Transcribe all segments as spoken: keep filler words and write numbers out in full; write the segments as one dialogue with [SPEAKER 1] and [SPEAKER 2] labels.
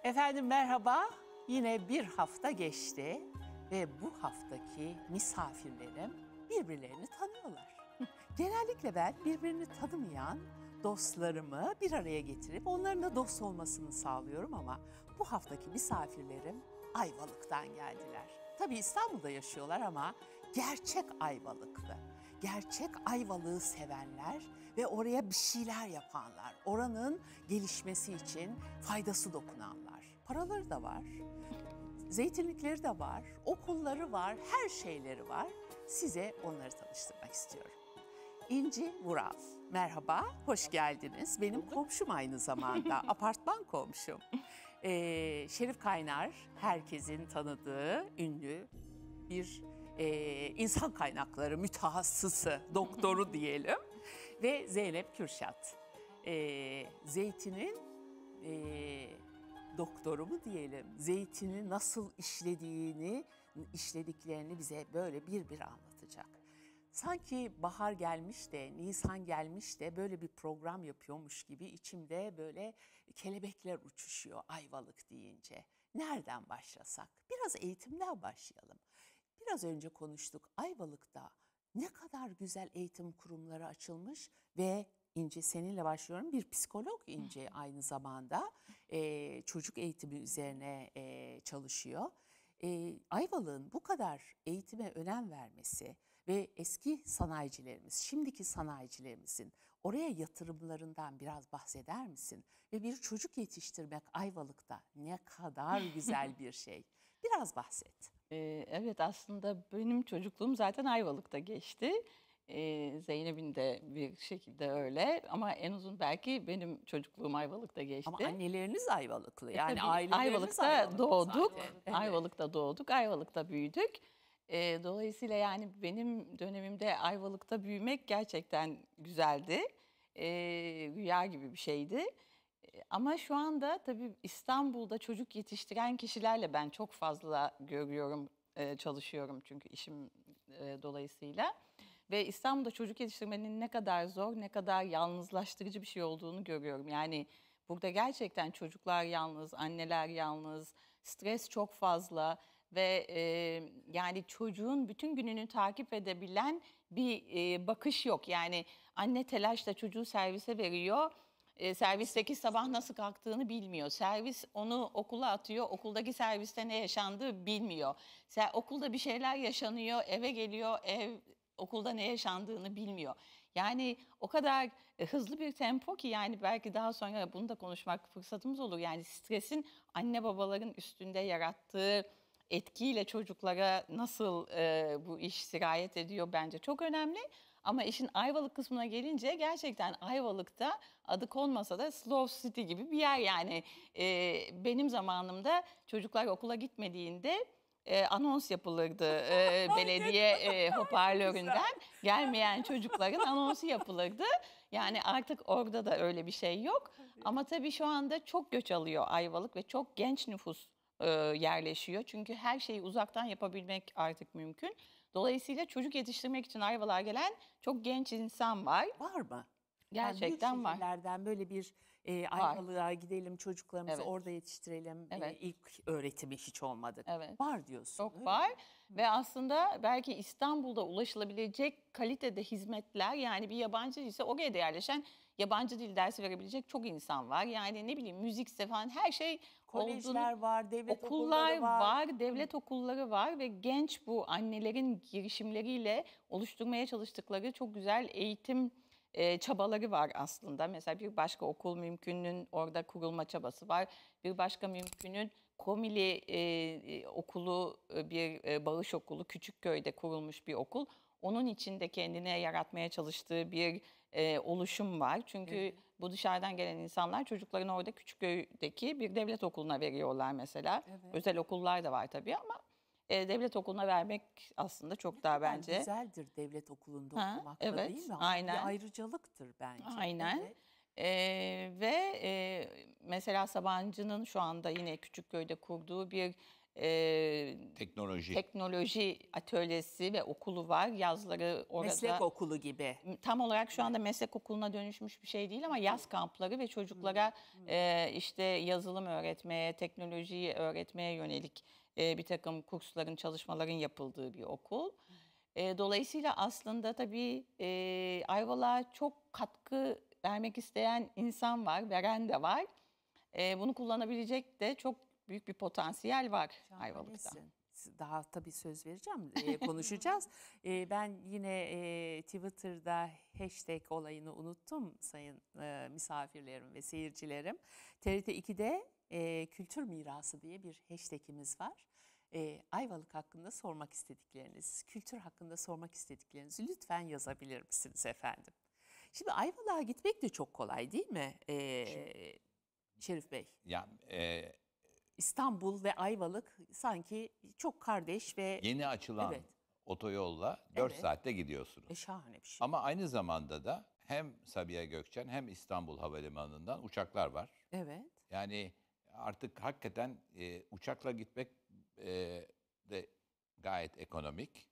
[SPEAKER 1] Efendim merhaba. Yine bir hafta geçti ve bu haftaki misafirlerim birbirlerini tanıyorlar. Genellikle ben birbirini tanımayan dostlarımı bir araya getirip onların da dost olmasını sağlıyorum ama bu haftaki misafirlerim Ayvalık'tan geldiler. Tabii İstanbul'da yaşıyorlar ama gerçek Ayvalıklı. Gerçek Ayvalık'ı sevenler ve oraya bir şeyler yapanlar, oranın gelişmesi için faydası dokunanlar. Paraları da var, zeytinlikleri de var, okulları var, her şeyleri var. Size onları tanıştırmak istiyorum. İnci Vural, merhaba, hoş geldiniz. Benim komşum aynı zamanda, apartman komşum. Ee, Şerif Kaynar, herkesin tanıdığı ünlü bir e, insan kaynakları mütehassısı, doktoru diyelim. Ve Zeynep Kürşat, ee, Zeytin'in e, doktoru mu diyelim, zeytini nasıl işlediğini, işlediklerini bize böyle bir bir anlatacak. Sanki bahar gelmiş de, Nisan gelmiş de böyle bir program yapıyormuş gibi içimde böyle kelebekler uçuşuyor Ayvalık deyince. Nereden başlasak? Biraz eğitimden başlayalım. Biraz önce konuştuk, Ayvalık'ta ne kadar güzel eğitim kurumları açılmış ve İnci, seninle başlıyorum. Bir psikolog İnci aynı zamanda e, çocuk eğitimi üzerine e, çalışıyor. E, Ayvalık'ın bu kadar eğitime önem vermesi ve eski sanayicilerimiz, şimdiki sanayicilerimizin oraya yatırımlarından biraz bahseder misin? Ve bir çocuk yetiştirmek Ayvalık'ta ne kadar güzel bir şey. Biraz bahset.
[SPEAKER 2] Ee, Evet, aslında benim çocukluğum zaten Ayvalık'ta geçti. Ee, Zeynep'in de bir şekilde öyle ama en uzun belki benim çocukluğum Ayvalık'ta geçti.
[SPEAKER 1] Ama anneleriniz Ayvalıklı,
[SPEAKER 2] E
[SPEAKER 1] yani
[SPEAKER 2] tabii
[SPEAKER 1] aileleriniz
[SPEAKER 2] Ayvalık'ta
[SPEAKER 1] Ayvalıklı
[SPEAKER 2] doğduk,
[SPEAKER 1] zaten. Evet.
[SPEAKER 2] Ayvalık'ta doğduk, Ayvalık'ta büyüdük. Ee, dolayısıyla yani benim dönemimde Ayvalık'ta büyümek gerçekten güzeldi. Ee, Rüya gibi bir şeydi. Ee, Ama şu anda tabii İstanbul'da çocuk yetiştiren kişilerle ben çok fazla görüyorum, e, çalışıyorum çünkü işim e, dolayısıyla. Ve İstanbul'da çocuk yetiştirmenin ne kadar zor, ne kadar yalnızlaştırıcı bir şey olduğunu görüyorum. Yani burada gerçekten çocuklar yalnız, anneler yalnız, stres çok fazla ve e, yani çocuğun bütün gününü takip edebilen bir e, bakış yok. Yani anne telaşla çocuğu servise veriyor. E, servisteki sabah nasıl kalktığını bilmiyor. Servis onu okula atıyor. Okuldaki serviste ne yaşandığı bilmiyor. Se- okulda bir şeyler yaşanıyor, eve geliyor, ev okulda ne yaşandığını bilmiyor. Yani o kadar e, hızlı bir tempo ki yani belki daha sonra bunu da konuşmak fırsatımız olur. Yani stresin anne babaların üstünde yarattığı etkiyle çocuklara nasıl e, bu iş sirayet ediyor bence çok önemli. Ama işin Ayvalık kısmına gelince gerçekten Ayvalık'ta adı konmasa da Slow City gibi bir yer yani. E, benim zamanımda çocuklar okula gitmediğinde e, anons yapılırdı e, belediye e, hoparlöründen. Gelmeyen çocukların anonsu yapılırdı. Yani artık orada da öyle bir şey yok. Ama tabii şu anda çok göç alıyor Ayvalık ve çok genç nüfus e, yerleşiyor. Çünkü her şeyi uzaktan yapabilmek artık mümkün. Dolayısıyla çocuk yetiştirmek için Ayvalık'a gelen çok genç insan var.
[SPEAKER 1] Var mı? Yani büyük
[SPEAKER 2] Gerçekten var.
[SPEAKER 1] şehirlerden böyle bir e,
[SPEAKER 2] Var.
[SPEAKER 1] Ayvalık'a gidelim, çocuklarımızı
[SPEAKER 2] Evet.
[SPEAKER 1] orada yetiştirelim, e,
[SPEAKER 2] Evet.
[SPEAKER 1] ilk öğretimi hiç olmadık.
[SPEAKER 2] Evet.
[SPEAKER 1] Var diyorsun,
[SPEAKER 2] Çok
[SPEAKER 1] öyle mi?
[SPEAKER 2] var ve aslında belki İstanbul'da ulaşılabilecek kalitede hizmetler yani bir yabancı ise oraya da yerleşen yabancı dil dersi verebilecek çok insan var. Yani ne bileyim müzikse falan her şey
[SPEAKER 1] Kolejler
[SPEAKER 2] olduğunu
[SPEAKER 1] var, devlet
[SPEAKER 2] okullar
[SPEAKER 1] okulları var.
[SPEAKER 2] var, devlet okulları var ve genç bu annelerin girişimleriyle oluşturmaya çalıştıkları çok güzel eğitim e, çabaları var aslında. Mesela bir başka okul mümkünün orada kurulma çabası var. Bir başka mümkünün Komili e, e, okulu e, bir e, bağış okulu Küçükköy'de kurulmuş bir okul. Onun içinde kendine yaratmaya çalıştığı bir e, oluşum var. Çünkü
[SPEAKER 1] Evet.
[SPEAKER 2] bu dışarıdan gelen insanlar çocuklarını orada Küçükköy'deki bir devlet okuluna veriyorlar mesela.
[SPEAKER 1] Evet.
[SPEAKER 2] Özel okullar da var tabii ama e, devlet okuluna vermek aslında çok daha
[SPEAKER 1] kadar
[SPEAKER 2] bence.
[SPEAKER 1] güzeldir devlet okulunda
[SPEAKER 2] Ha,
[SPEAKER 1] okumak da, değil
[SPEAKER 2] evet,
[SPEAKER 1] mi? Bir
[SPEAKER 2] aynen.
[SPEAKER 1] ayrıcalıktır bence.
[SPEAKER 2] Aynen.
[SPEAKER 1] Evet.
[SPEAKER 2] Ee, ve e, mesela Sabancı'nın şu anda yine Küçükköy'de kurduğu bir e,
[SPEAKER 3] Teknoloji.
[SPEAKER 2] teknoloji atölyesi ve okulu var. Yazları orada.
[SPEAKER 1] Meslek okulu gibi.
[SPEAKER 2] Tam olarak şu anda meslek okuluna dönüşmüş bir şey değil ama yaz kampları ve çocuklara e, işte yazılım öğretmeye, teknolojiyi öğretmeye yönelik e, bir takım kursların, çalışmaların yapıldığı bir okul. E, dolayısıyla aslında tabii e, Ayvalık'a çok katkı vermek isteyen insan var, veren de var. E, bunu kullanabilecek de çok büyük bir potansiyel var Ayvalık'ta.
[SPEAKER 1] Şahanesin. Daha tabii söz vereceğim, e, konuşacağız. E, ben yine e, Twitter'da hashtag olayını unuttum sayın e, misafirlerim ve seyircilerim. T R T ikide e, kültür mirası diye bir hashtagimiz var. E, Ayvalık hakkında sormak istedikleriniz, kültür hakkında sormak istediklerinizi lütfen yazabilir misiniz efendim? Şimdi Ayvalık'a gitmek de çok kolay değil mi e, Şerif Bey?
[SPEAKER 3] Ya, e,
[SPEAKER 1] İstanbul ve Ayvalık sanki çok kardeş ve
[SPEAKER 3] yeni açılan
[SPEAKER 1] Evet.
[SPEAKER 3] otoyolla dört
[SPEAKER 1] Evet.
[SPEAKER 3] saatte gidiyorsunuz.
[SPEAKER 1] e, şahane bir şey.
[SPEAKER 3] Ama aynı zamanda da hem Sabiha Gökçen hem İstanbul Havalimanı'ndan uçaklar var.
[SPEAKER 1] Evet.
[SPEAKER 3] Yani artık hakikaten e, uçakla gitmek e, de gayet ekonomik.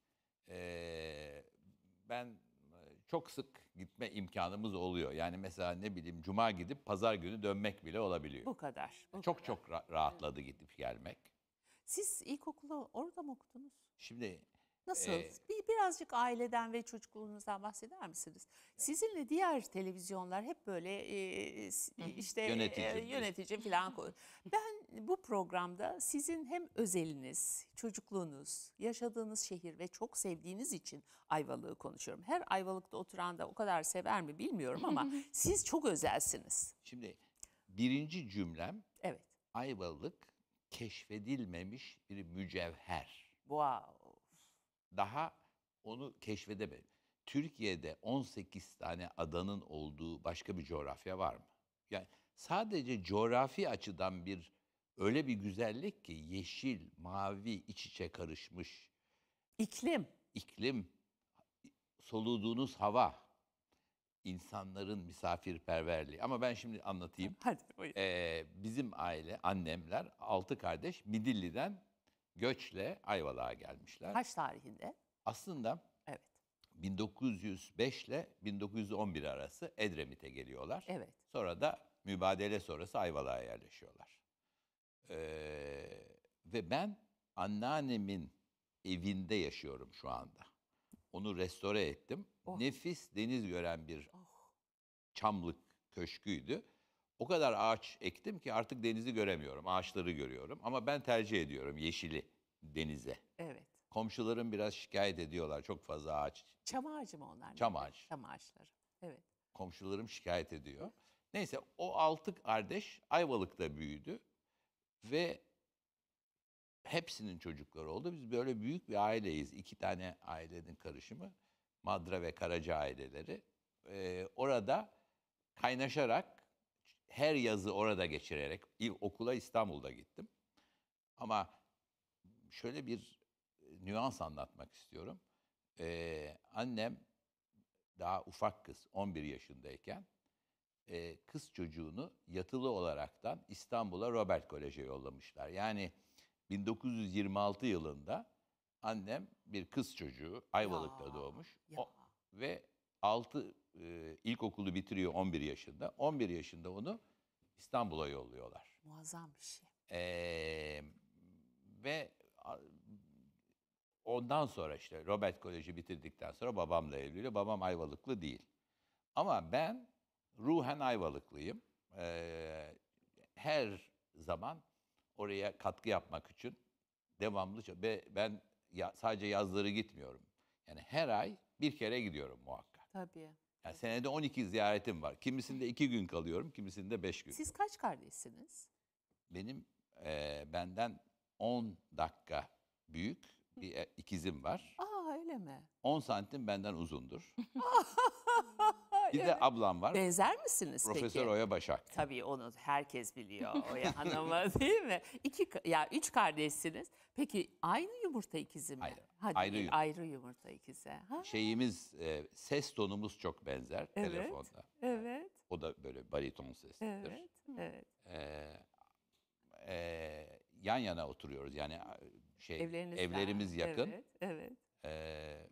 [SPEAKER 3] E, ben e, çok sık gitme imkanımız oluyor. Yani mesela ne bileyim cuma gidip pazar günü dönmek bile olabiliyor.
[SPEAKER 1] Bu kadar. bu
[SPEAKER 3] Çok
[SPEAKER 1] kadar.
[SPEAKER 3] çok ra- rahatladı gidip gelmek.
[SPEAKER 1] Siz ilkokulu orada mı okudunuz?
[SPEAKER 3] Şimdi
[SPEAKER 1] Nasıl?
[SPEAKER 3] Ee,
[SPEAKER 1] bir birazcık aileden ve çocukluğunuzdan bahseder misiniz? Sizinle diğer televizyonlar hep böyle e, s- işte
[SPEAKER 3] Yönetici.
[SPEAKER 1] e, yönetici falan koy. Ben bu programda sizin hem özeliniz, çocukluğunuz, yaşadığınız şehir ve çok sevdiğiniz için Ayvalık'ı konuşuyorum. Her Ayvalık'ta oturan da o kadar sever mi bilmiyorum ama siz çok özelsiniz.
[SPEAKER 3] Şimdi birinci cümlem
[SPEAKER 1] Evet.
[SPEAKER 3] Ayvalık keşfedilmemiş bir mücevher.
[SPEAKER 1] Wow.
[SPEAKER 3] Daha onu keşfedemedim. Türkiye'de on sekiz tane adanın olduğu başka bir coğrafya var mı? Yani sadece coğrafi açıdan bir öyle bir güzellik ki yeşil, mavi, iç içe karışmış
[SPEAKER 1] İklim.
[SPEAKER 3] iklim, soluduğunuz hava, insanların misafirperverliği. Ama ben şimdi anlatayım.
[SPEAKER 1] Hadi buyurun.
[SPEAKER 3] Ee, bizim aile, annemler, altı kardeş Midilli'den göçle Ayvalık'a gelmişler.
[SPEAKER 1] Kaç tarihinde?
[SPEAKER 3] Aslında
[SPEAKER 1] Evet.
[SPEAKER 3] bin dokuz yüz beş ile bin dokuz yüz on bir arası Edremit'e geliyorlar.
[SPEAKER 1] Evet.
[SPEAKER 3] Sonra da mübadele sonrası Ayvalık'a yerleşiyorlar. Ee, ve ben anneannemin evinde yaşıyorum şu anda. Onu restore ettim.
[SPEAKER 1] Oh.
[SPEAKER 3] Nefis deniz gören bir
[SPEAKER 1] Oh.
[SPEAKER 3] çamlık köşküydü. O kadar ağaç ektim ki artık denizi göremiyorum. Ağaçları görüyorum. Ama ben tercih ediyorum yeşili denize.
[SPEAKER 1] Evet.
[SPEAKER 3] Komşularım biraz şikayet ediyorlar. Çok fazla ağaç.
[SPEAKER 1] Çam ağacı mı onlar?
[SPEAKER 3] Çam
[SPEAKER 1] nedir?
[SPEAKER 3] ağacı.
[SPEAKER 1] Çam ağaçları. Evet.
[SPEAKER 3] Komşularım şikayet ediyor. Neyse o altı kardeş Ayvalık'ta büyüdü. Ve hepsinin çocukları oldu. Biz böyle büyük bir aileyiz. İki tane ailenin karışımı. Madra ve Karaca aileleri. Ee, orada kaynaşarak her yazı orada geçirerek ilk okula İstanbul'da gittim. Ama şöyle bir nüans anlatmak istiyorum. Ee, annem daha ufak kız on bir yaşındayken e, kız çocuğunu yatılı olaraktan İstanbul'a Robert Kolej'e yollamışlar. Yani bin dokuz yüz yirmi altı yılında annem bir kız çocuğu Ayvalık'ta
[SPEAKER 1] Ya,
[SPEAKER 3] doğmuş.
[SPEAKER 1] ya.
[SPEAKER 3] O, ve altı e, ilkokulu bitiriyor on bir yaşında. on bir yaşında onu İstanbul'a yolluyorlar.
[SPEAKER 1] Muazzam bir şey.
[SPEAKER 3] Ee, ve a- ondan sonra işte Robert Kolej'i bitirdikten sonra babamla evleniyor. Babam Ayvalıklı değil. Ama ben ruhen Ayvalıklıyım. Ee, her zaman oraya katkı yapmak için devamlı çab- ve ben ya, sadece yazları gitmiyorum. Yani her ay bir kere gidiyorum muhakkak.
[SPEAKER 1] Tabii.
[SPEAKER 3] Yani senede on iki ziyaretim var. Kimisinde iki gün kalıyorum, kimisinde beş gün.
[SPEAKER 1] Siz kaç kardeşsiniz?
[SPEAKER 3] Benim e, benden on dakika büyük bir e, ikizim var.
[SPEAKER 1] Aa öyle mi?
[SPEAKER 3] on santim benden uzundur. Bir de
[SPEAKER 1] Evet.
[SPEAKER 3] ablam var.
[SPEAKER 1] Benzer misiniz
[SPEAKER 3] Profesör
[SPEAKER 1] peki?
[SPEAKER 3] Oya Başak.
[SPEAKER 1] Tabii onu herkes biliyor Oya Hanım'ı değil mi? İki, ka- ya üç kardeşsiniz. Peki aynı yumurta ikizi mi?
[SPEAKER 3] Hayır,
[SPEAKER 1] Hadi
[SPEAKER 3] ayrı
[SPEAKER 1] değil,
[SPEAKER 3] yumurta.
[SPEAKER 1] ayrı yumurta ikizi. Ha?
[SPEAKER 3] Şeyimiz, e, ses tonumuz çok benzer
[SPEAKER 1] Evet.
[SPEAKER 3] telefonda.
[SPEAKER 1] Evet,
[SPEAKER 3] O da böyle bariton seslidir.
[SPEAKER 1] evet, evet.
[SPEAKER 3] Ee, e, yan yana oturuyoruz. Yani şey
[SPEAKER 1] Evleriniz
[SPEAKER 3] evlerimiz
[SPEAKER 1] var.
[SPEAKER 3] yakın.
[SPEAKER 1] Evet, evet.
[SPEAKER 3] Ee,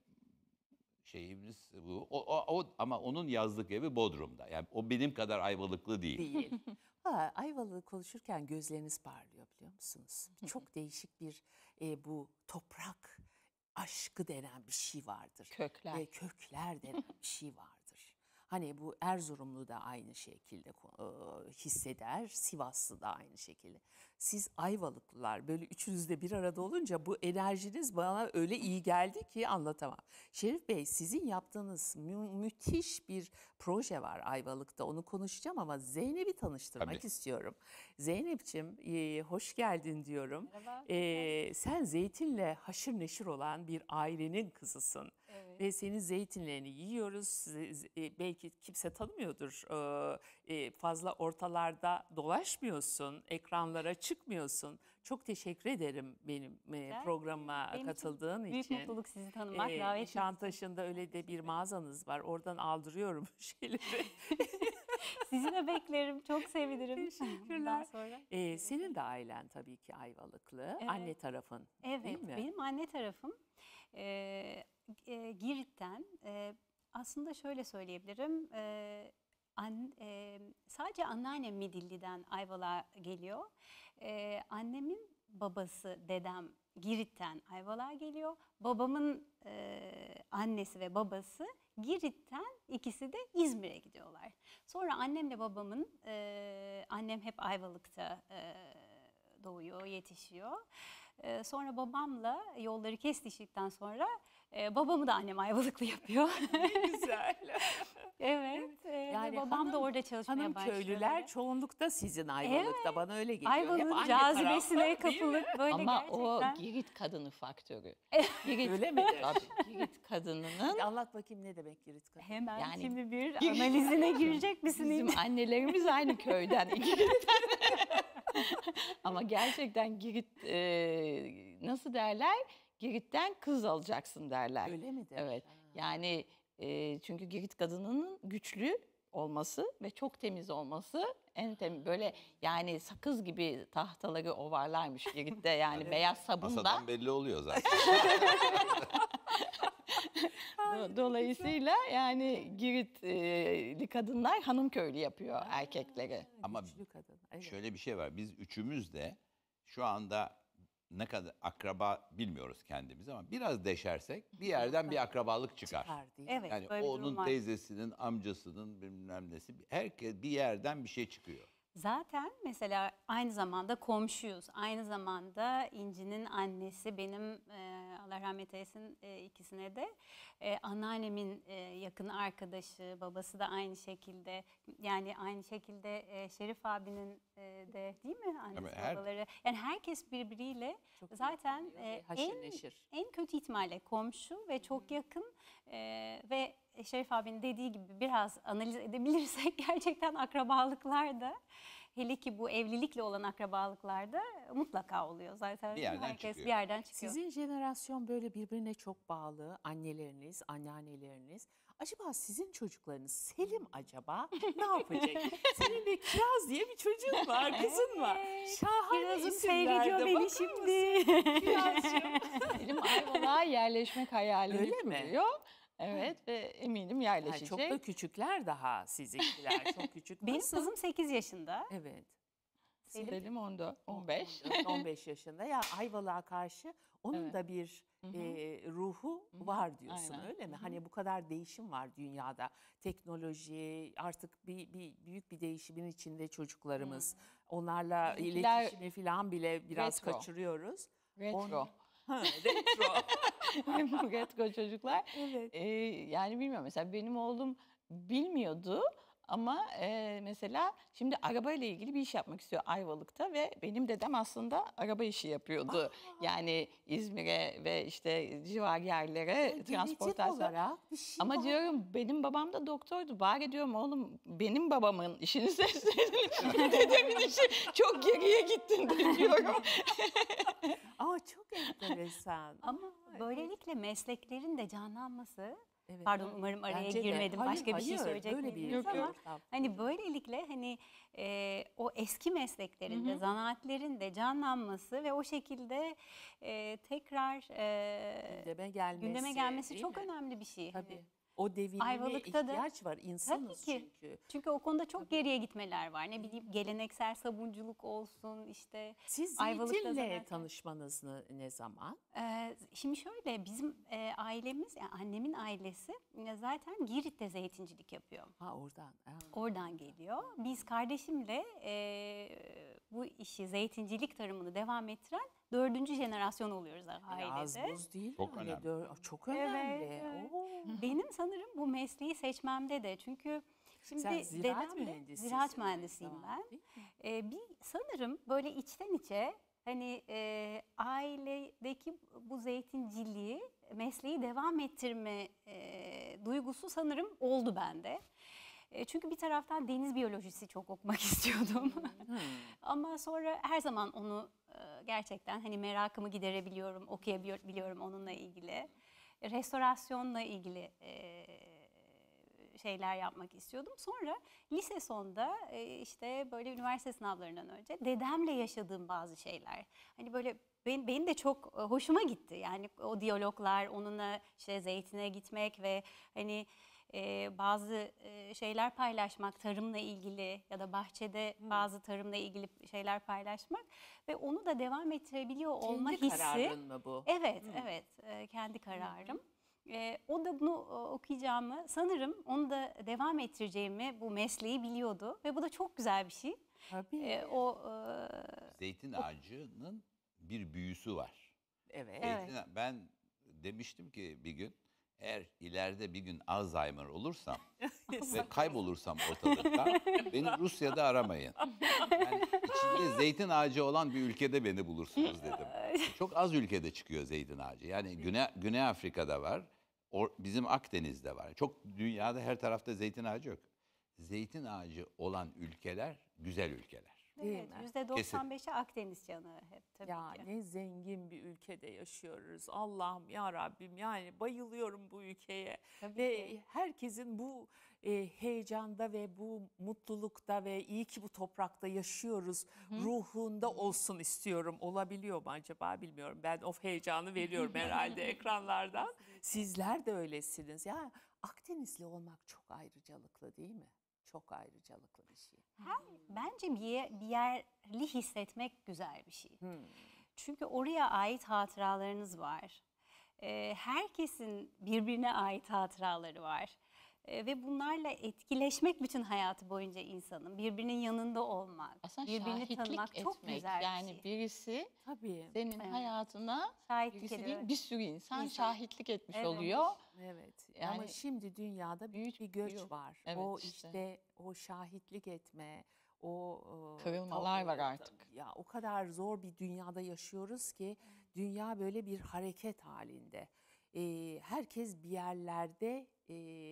[SPEAKER 3] şeyimiz bu. O, o, o- ama onun yazlık evi Bodrum'da. Yani o benim kadar Ayvalıklı değil.
[SPEAKER 1] Değil. Ha, Ayvalık'ı konuşurken gözleriniz parlıyor biliyor musunuz? Çok değişik bir e, bu toprak aşkı denen bir şey vardır.
[SPEAKER 2] Kökler.
[SPEAKER 1] Ve kökler denen bir şey vardır. Hani bu Erzurumlu da aynı şekilde e, hisseder, Sivaslı da aynı şekilde. Siz Ayvalıklılar böyle üçünüz de bir arada olunca bu enerjiniz bana öyle iyi geldi ki anlatamam. Şerif Bey, sizin yaptığınız mü- müthiş bir proje var Ayvalık'ta. Onu konuşacağım ama Zeynep'i tanıştırmak
[SPEAKER 3] Tabii.
[SPEAKER 1] istiyorum. Zeynep'ciğim e, hoş geldin diyorum.
[SPEAKER 2] Merhaba.
[SPEAKER 1] E, sen zeytinle haşır neşir olan bir ailenin kızısın.
[SPEAKER 2] Evet.
[SPEAKER 1] Ve senin zeytinlerini yiyoruz. Z- z- e, Belki kimse tanımıyordur. Ee, e, Fazla ortalarda dolaşmıyorsun, ekranlara çıkmıyorsun. Çok teşekkür ederim benim e,
[SPEAKER 4] Rica
[SPEAKER 1] programıma
[SPEAKER 4] Benim için
[SPEAKER 1] katıldığın
[SPEAKER 4] Büyük
[SPEAKER 1] için.
[SPEAKER 4] mutluluk sizi tanımak,
[SPEAKER 1] Ee,
[SPEAKER 4] davet ettiğiniz için.
[SPEAKER 1] Nişantaşı'nda öyle de bir mağazanız var. Oradan aldırıyorum şeyleri.
[SPEAKER 4] Sizi de beklerim, çok sevinirim.
[SPEAKER 1] Teşekkürler.
[SPEAKER 4] Bundan sonra.
[SPEAKER 1] Ee, senin de ailen tabii ki Ayvalıklı.
[SPEAKER 4] Evet.
[SPEAKER 1] Anne tarafın
[SPEAKER 4] Evet,
[SPEAKER 1] değil mi?
[SPEAKER 4] benim anne tarafım e, e, Girit'ten. E, aslında şöyle söyleyebilirim, e, an, e, sadece anneannem Midilli'den Ayvalık'a geliyor. E, annemin babası, dedem Girit'ten Ayvalık'a geliyor. Babamın e, annesi ve babası Girit'ten, ikisi de İzmir'e gidiyorlar. Sonra annemle babamın, e, annem hep Ayvalık'ta e, doğuyor, yetişiyor. E, sonra babamla yolları kesiştikten sonra e, babamı da annem Ayvalıklı yapıyor.
[SPEAKER 1] Güzel.
[SPEAKER 4] Evet, e, ve
[SPEAKER 1] Yani
[SPEAKER 4] babam
[SPEAKER 1] hanım-
[SPEAKER 4] da orada çalışmaya
[SPEAKER 1] Hanım
[SPEAKER 4] başlıyor.
[SPEAKER 1] köylüler
[SPEAKER 4] böyle.
[SPEAKER 1] çoğunlukta sizin Ayvalık'ta. Bana öyle geliyor. Hep
[SPEAKER 4] Ayvalık'ın
[SPEAKER 1] anne
[SPEAKER 4] cazibesine
[SPEAKER 1] tarafı, değil mi?
[SPEAKER 4] kapılıp böyle
[SPEAKER 2] Ama
[SPEAKER 4] gerçekten.
[SPEAKER 2] o Girit kadını faktörü. Girit,
[SPEAKER 1] Öyle midir?
[SPEAKER 2] Tabii, Girit kadınının
[SPEAKER 1] Bir anlat bakayım ne demek Girit kadın?
[SPEAKER 4] Hemen
[SPEAKER 2] Yani-
[SPEAKER 4] şimdi bir analizine girecek misin?
[SPEAKER 2] bizim annelerimiz aynı köyden. Girit'ten. Ama gerçekten Girit e, nasıl derler? Girit'ten kız alacaksın derler.
[SPEAKER 1] Öyle midir?
[SPEAKER 2] Evet.
[SPEAKER 1] Ha.
[SPEAKER 2] Yani e, çünkü Girit kadınının güçlü olması ve çok temiz olması en temiz böyle yani sakız gibi tahtaları ovarlarmış Girit'te yani beyaz sabunla.
[SPEAKER 3] Masadan belli oluyor zaten.
[SPEAKER 2] Do- Dolayısıyla yani Giritli kadınlar hanım köylü yapıyor erkekleri.
[SPEAKER 3] Ama
[SPEAKER 1] Güçlü kadın. Evet.
[SPEAKER 3] Şöyle bir şey var. Biz üçümüz de şu anda ne kadar akraba bilmiyoruz kendimiz ama biraz deşersek bir yerden bir akrabalık çıkar.
[SPEAKER 1] Çıkar değil mi?
[SPEAKER 4] Evet,
[SPEAKER 3] Yani
[SPEAKER 4] böyle bir durum
[SPEAKER 3] onun
[SPEAKER 4] var.
[SPEAKER 3] teyzesinin, amcasının bilmem nesi herkes bir yerden bir şey çıkıyor.
[SPEAKER 4] Zaten mesela aynı zamanda komşuyuz. Aynı zamanda İnci'nin annesi benim e, Allah rahmet eylesin e, ikisine de e, anneannemin e, yakın arkadaşı, babası da aynı şekilde. Yani aynı şekilde e, Şerif abinin e, de değil mi annesi
[SPEAKER 3] Ama her-
[SPEAKER 4] babaları. Yani herkes birbiriyle
[SPEAKER 1] Çok iyi
[SPEAKER 4] zaten
[SPEAKER 1] tanıyor
[SPEAKER 4] e,
[SPEAKER 1] ve haşır
[SPEAKER 4] en
[SPEAKER 1] neşir.
[SPEAKER 4] en kötü ihtimalle komşu ve çok yakın e, ve Şerif abinin dediği gibi biraz analiz edebilirsek gerçekten akrabalıklarda hele ki bu evlilikle olan akrabalıklarda mutlaka oluyor zaten.
[SPEAKER 3] Bir yerden
[SPEAKER 4] herkes
[SPEAKER 3] çıkıyor.
[SPEAKER 4] bir yerden çıkıyor.
[SPEAKER 1] Sizin jenerasyon böyle birbirine çok bağlı. Anneleriniz, anneanneleriniz. Acaba sizin çocuklarınız Selim acaba ne yapacak? Senin bir Kiraz diye bir çocuğun var, kızın var. Şahane
[SPEAKER 4] Kiraz'ım
[SPEAKER 1] isimler
[SPEAKER 4] seyrediyor
[SPEAKER 1] de.
[SPEAKER 4] beni
[SPEAKER 1] Bakar
[SPEAKER 4] şimdi.
[SPEAKER 1] mısın? Kirazcığım.
[SPEAKER 2] Benim Ayvalık'a yerleşmek hayalini
[SPEAKER 1] Öyle mi?
[SPEAKER 2] kuruyor. Evet ve eminim
[SPEAKER 1] Yani
[SPEAKER 2] yerleşecek.
[SPEAKER 1] çok da küçükler daha sizinkiler. Çok küçük.
[SPEAKER 4] Benim
[SPEAKER 1] Nasıl?
[SPEAKER 4] kızım sekiz yaşında.
[SPEAKER 1] Evet.
[SPEAKER 4] Selim.
[SPEAKER 2] Selim on dört, on beş.
[SPEAKER 1] on beş yaşında. Ya Ayvalık'a karşı onun
[SPEAKER 2] Evet.
[SPEAKER 1] da bir
[SPEAKER 2] Hı hı.
[SPEAKER 1] e, ruhu var diyorsun
[SPEAKER 2] Aynen.
[SPEAKER 1] öyle mi?
[SPEAKER 2] Hı hı.
[SPEAKER 1] Hani bu kadar değişim var dünyada. Teknoloji artık bir, bir büyük bir değişimin içinde çocuklarımız. Onlarla
[SPEAKER 2] Bizimkiler
[SPEAKER 1] iletişimi falan bile biraz
[SPEAKER 2] retro.
[SPEAKER 1] kaçırıyoruz.
[SPEAKER 2] Retro.
[SPEAKER 1] Ha, retro.
[SPEAKER 2] Retro çocuklar.
[SPEAKER 1] Evet.
[SPEAKER 2] Ee, yani bilmiyorum mesela benim oğlum bilmiyordu ama e, mesela şimdi arabayla ilgili bir iş yapmak istiyor Ayvalık'ta ve benim dedem aslında araba işi yapıyordu. Yani İzmir'e ve işte civar yerlere
[SPEAKER 1] Genetik
[SPEAKER 2] transportasyon.
[SPEAKER 1] olarak bir şey
[SPEAKER 2] Ama
[SPEAKER 1] var.
[SPEAKER 2] diyorum benim babam da doktordu. Bari diyorum oğlum benim babamın işini seçseydin. Dedemin işi çok geriye gittin diyorum.
[SPEAKER 1] Ama çok enteresan.
[SPEAKER 4] Ama böylelikle mesleklerin de canlanması
[SPEAKER 1] Evet.
[SPEAKER 4] Pardon, umarım araya
[SPEAKER 1] Bence de.
[SPEAKER 4] girmedim.
[SPEAKER 1] Hayır,
[SPEAKER 4] Başka bir şey
[SPEAKER 1] hayır,
[SPEAKER 4] söyleyecek
[SPEAKER 1] böyle bir-
[SPEAKER 4] miydiniz
[SPEAKER 2] Yok,
[SPEAKER 4] ama
[SPEAKER 2] yok.
[SPEAKER 4] hani böylelikle hani e, o eski mesleklerin de zanaatlerin de canlanması ve o şekilde e, tekrar e,
[SPEAKER 1] Gündeme gelmesi.
[SPEAKER 4] gündeme gelmesi
[SPEAKER 1] değil
[SPEAKER 4] çok
[SPEAKER 1] mi?
[SPEAKER 4] önemli bir şey.
[SPEAKER 1] Tabii.
[SPEAKER 4] Hani
[SPEAKER 1] O devinime
[SPEAKER 4] Ayvalık'ta da-
[SPEAKER 1] ihtiyaç var. İnsanız
[SPEAKER 4] Tabii ki.
[SPEAKER 1] çünkü.
[SPEAKER 4] çünkü o konuda çok geriye gitmeler var. Ne bileyim geleneksel sabunculuk olsun işte.
[SPEAKER 1] Siz
[SPEAKER 4] Ayvalık'ta
[SPEAKER 1] zeytinle
[SPEAKER 4] zaten-
[SPEAKER 1] tanışmanız ne, ne zaman?
[SPEAKER 4] Ee, şimdi şöyle bizim e, ailemiz, yani annemin ailesi e, zaten Girit'te zeytincilik yapıyor.
[SPEAKER 1] Ha oradan. Ha.
[SPEAKER 4] Oradan geliyor. Biz kardeşimle e, bu işi, zeytincilik tarımını devam ettiren dördüncü jenerasyon oluyoruz ailede.
[SPEAKER 1] Az buz değil.
[SPEAKER 3] Çok
[SPEAKER 1] yani.
[SPEAKER 3] önemli.
[SPEAKER 1] Dör- çok
[SPEAKER 4] Evet,
[SPEAKER 1] önemli.
[SPEAKER 4] evet.
[SPEAKER 1] Oo.
[SPEAKER 4] Benim sanırım bu mesleği seçmemde de çünkü şimdi
[SPEAKER 1] Sen ziraat
[SPEAKER 4] dedem de-
[SPEAKER 1] mühendisisin.
[SPEAKER 4] ziraat mühendisiyim
[SPEAKER 1] Tamam,
[SPEAKER 4] ben.
[SPEAKER 1] değil mi?
[SPEAKER 4] Ee, bir sanırım böyle içten içe hani e, ailedeki bu zeytinciliği, mesleği devam ettirme e, duygusu sanırım oldu bende. E, çünkü bir taraftan deniz biyolojisi çok okumak istiyordum.
[SPEAKER 1] Hmm.
[SPEAKER 4] Ama sonra her zaman onu e, gerçekten hani merakımı giderebiliyorum, okuyabiliyorum onunla ilgili. Restorasyonla ilgili e, şeyler yapmak istiyordum. Sonra lise sonunda e, işte böyle üniversite sınavlarından önce dedemle yaşadığım bazı şeyler. Hani böyle ben, benim de çok e, hoşuma gitti. Yani o diyaloglar, onunla işte zeytine gitmek ve hani e, bazı e, şeyler paylaşmak, tarımla ilgili ya da bahçede bazı tarımla ilgili şeyler paylaşmak ve onu da devam ettirebiliyor olma
[SPEAKER 1] Kendi
[SPEAKER 4] hissi.
[SPEAKER 1] kararın mı bu?
[SPEAKER 4] Evet, evet. E, kendi kararım. E, o da bunu e, okuyacağımı, sanırım onu da devam ettireceğimi, bu mesleği biliyordu ve bu da çok güzel bir şey.
[SPEAKER 1] Tabii.
[SPEAKER 4] E, o e,
[SPEAKER 3] Zeytin ağacının bir büyüsü var.
[SPEAKER 1] evet.
[SPEAKER 4] Evet.
[SPEAKER 3] Zeytin, ben demiştim ki bir gün eğer ileride bir gün Alzheimer olursam ve kaybolursam ortalıkta beni Rusya'da aramayın. Yani içinde zeytin ağacı olan bir ülkede beni bulursunuz dedim. Çok az ülkede çıkıyor zeytin ağacı. Yani Güney, Güney Afrika'da var, or- bizim Akdeniz'de var. Çok dünyada her tarafta zeytin ağacı yok. Zeytin ağacı olan ülkeler güzel ülkeler.
[SPEAKER 1] Değil
[SPEAKER 4] evet,
[SPEAKER 1] mi?
[SPEAKER 4] yüzde doksan beşi Akdeniz canı hep tabii
[SPEAKER 1] Ya
[SPEAKER 4] ki.
[SPEAKER 1] ne zengin bir ülkede yaşıyoruz. Allah'ım ya Rabbim, yani bayılıyorum bu ülkeye.
[SPEAKER 4] Tabii
[SPEAKER 1] Ve
[SPEAKER 4] ki.
[SPEAKER 1] herkesin bu e, heyecanda ve bu mutlulukta ve iyi ki bu toprakta yaşıyoruz ruhunda olsun istiyorum. Olabiliyor mu acaba bilmiyorum. Ben o heyecanı veriyorum herhalde ekranlardan. Sizler de öylesiniz. Ya Akdenizli olmak çok ayrıcalıklı değil mi? Çok ayrıcalıklı bir şey.
[SPEAKER 4] Her, bence bir, ye- bir yerli hissetmek güzel bir şey.
[SPEAKER 1] Hmm.
[SPEAKER 4] Çünkü oraya ait hatıralarınız var. Ee, herkesin birbirine ait hatıraları var. Ee, ve bunlarla etkileşmek bütün hayatı boyunca insanın. Birbirinin yanında olmak,
[SPEAKER 2] Aslında
[SPEAKER 4] birbirini
[SPEAKER 2] şahitlik
[SPEAKER 4] tanımak çok
[SPEAKER 2] etmek.
[SPEAKER 4] güzel
[SPEAKER 2] Yani
[SPEAKER 4] bir şey.
[SPEAKER 2] birisi
[SPEAKER 1] Tabii.
[SPEAKER 2] senin
[SPEAKER 4] Evet.
[SPEAKER 2] hayatına
[SPEAKER 4] Şahitlik
[SPEAKER 2] birisi
[SPEAKER 4] ediyor,
[SPEAKER 2] değil
[SPEAKER 4] evet.
[SPEAKER 2] bir sürü insan,
[SPEAKER 4] İnsan.
[SPEAKER 2] şahitlik etmiş
[SPEAKER 4] Evet.
[SPEAKER 2] oluyor.
[SPEAKER 1] Evet. Ama
[SPEAKER 2] Yani
[SPEAKER 1] şimdi dünyada büyük bir göç
[SPEAKER 2] yok.
[SPEAKER 1] var.
[SPEAKER 2] Evet,
[SPEAKER 1] o
[SPEAKER 2] işte.
[SPEAKER 1] işte. o şahitlik etme, o e,
[SPEAKER 2] Kırılmalar
[SPEAKER 1] ta-
[SPEAKER 2] var
[SPEAKER 1] ta-
[SPEAKER 2] artık.
[SPEAKER 1] Ya o kadar zor bir dünyada yaşıyoruz ki dünya böyle bir hareket halinde. Ee, herkes bir yerlerde e,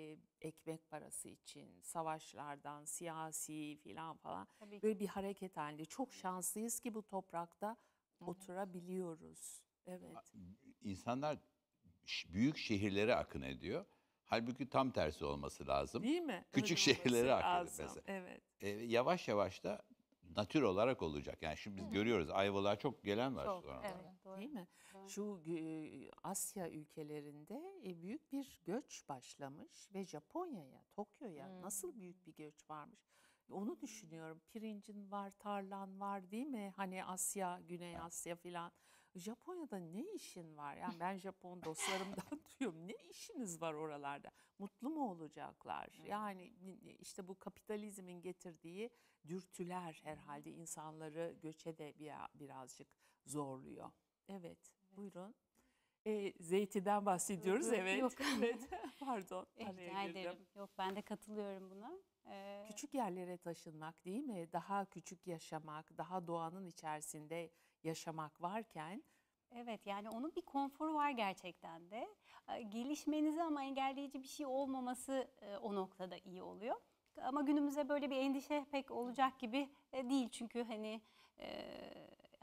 [SPEAKER 1] ekmek parası için savaşlardan, siyasi filan falan
[SPEAKER 4] Tabii ki.
[SPEAKER 1] böyle bir hareket halinde. Çok şanslıyız ki bu toprakta oturabiliyoruz. Evet.
[SPEAKER 3] İnsanlar ş- büyük şehirlere akın ediyor. Halbuki tam tersi olması lazım.
[SPEAKER 1] Değil mi?
[SPEAKER 3] Küçük
[SPEAKER 1] Öyle olması
[SPEAKER 3] şehirlere akın
[SPEAKER 1] lazım.
[SPEAKER 3] mesela.
[SPEAKER 1] Evet.
[SPEAKER 3] E, yavaş yavaş da natür olarak olacak. Yani şimdi biz görüyoruz Ayvalık'a çok gelen var.
[SPEAKER 4] Çok,
[SPEAKER 3] sonra.
[SPEAKER 4] evet, doğru.
[SPEAKER 1] Değil mi?
[SPEAKER 4] Doğru.
[SPEAKER 1] Şu e, Asya ülkelerinde e, büyük bir göç başlamış ve Japonya'ya, Tokyo'ya nasıl büyük bir göç varmış. Onu düşünüyorum. Pirincin var, tarlan var değil mi? Hani Asya, Güney Asya filan. Japonya'da ne işin var? Yani ben Japon dostlarımdan duyuyorum. Ne işiniz var oralarda? Mutlu mu olacaklar? Yani işte bu kapitalizmin getirdiği dürtüler herhalde insanları göçe de bir- birazcık zorluyor. Evet, buyurun. E, zeytinden bahsediyoruz,
[SPEAKER 4] Yok,
[SPEAKER 1] evet.
[SPEAKER 4] yok.
[SPEAKER 1] Evet, pardon.
[SPEAKER 4] Eh,
[SPEAKER 1] araya
[SPEAKER 4] Rica
[SPEAKER 1] girdim.
[SPEAKER 4] ederim. Yok, ben de katılıyorum buna. Ee,
[SPEAKER 1] Küçük yerlere taşınmak değil mi? Daha küçük yaşamak, daha doğanın içerisinde yaşamak varken
[SPEAKER 4] Evet, yani onun bir konforu var gerçekten de. E, Gelişmenizi ama engelleyici bir şey olmaması e, o noktada iyi oluyor. Ama günümüzde böyle bir endişe pek olacak gibi e, değil. Çünkü hani e,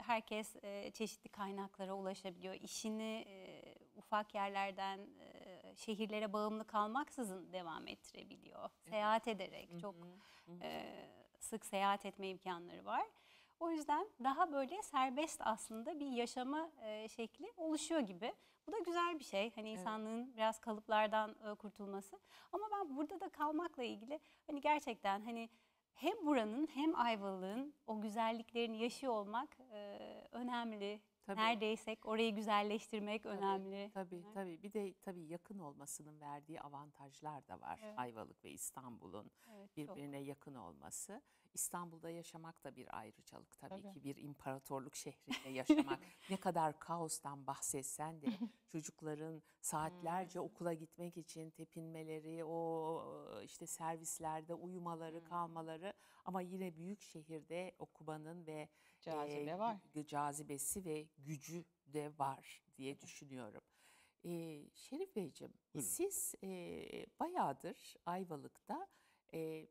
[SPEAKER 4] herkes e, çeşitli kaynaklara ulaşabiliyor. İşini e, ufak yerlerden e, şehirlere bağımlı kalmaksızın devam ettirebiliyor. Seyahat ederek çok e, sık seyahat etme imkanları var. O yüzden daha böyle serbest aslında bir yaşama e, şekli oluşuyor gibi. Bu da güzel bir şey. Hani insanlığın biraz kalıplardan e, kurtulması. Ama ben burada da kalmakla ilgili hani gerçekten hani hem buranın hem Ayvalık'ın o güzelliklerini yaşıyor olmak e, önemli.
[SPEAKER 1] Tabii.
[SPEAKER 4] Neredeysek orayı güzelleştirmek
[SPEAKER 1] Tabii,
[SPEAKER 4] önemli.
[SPEAKER 1] Tabii tabii. Bir de tabii yakın olmasının verdiği avantajlar da var.
[SPEAKER 4] Evet.
[SPEAKER 1] Ayvalık ve İstanbul'un
[SPEAKER 4] Evet, çok.
[SPEAKER 1] birbirine yakın olması. İstanbul'da yaşamak da bir ayrıcalık tabii,
[SPEAKER 2] Tabii.
[SPEAKER 1] ki. Bir imparatorluk şehrinde yaşamak. Ne kadar kaostan bahsetsen de çocukların saatlerce okula gitmek için tepinmeleri, o işte servislerde uyumaları, kalmaları, ama yine büyük şehirde okumanın ve
[SPEAKER 2] Cazibe
[SPEAKER 1] e,
[SPEAKER 2] var.
[SPEAKER 1] gü- cazibesi ve gücü de var diye düşünüyorum. Ee, Şerif Beyciğim,
[SPEAKER 3] Buyurun.
[SPEAKER 1] siz e, bayağıdır Ayvalık'ta e,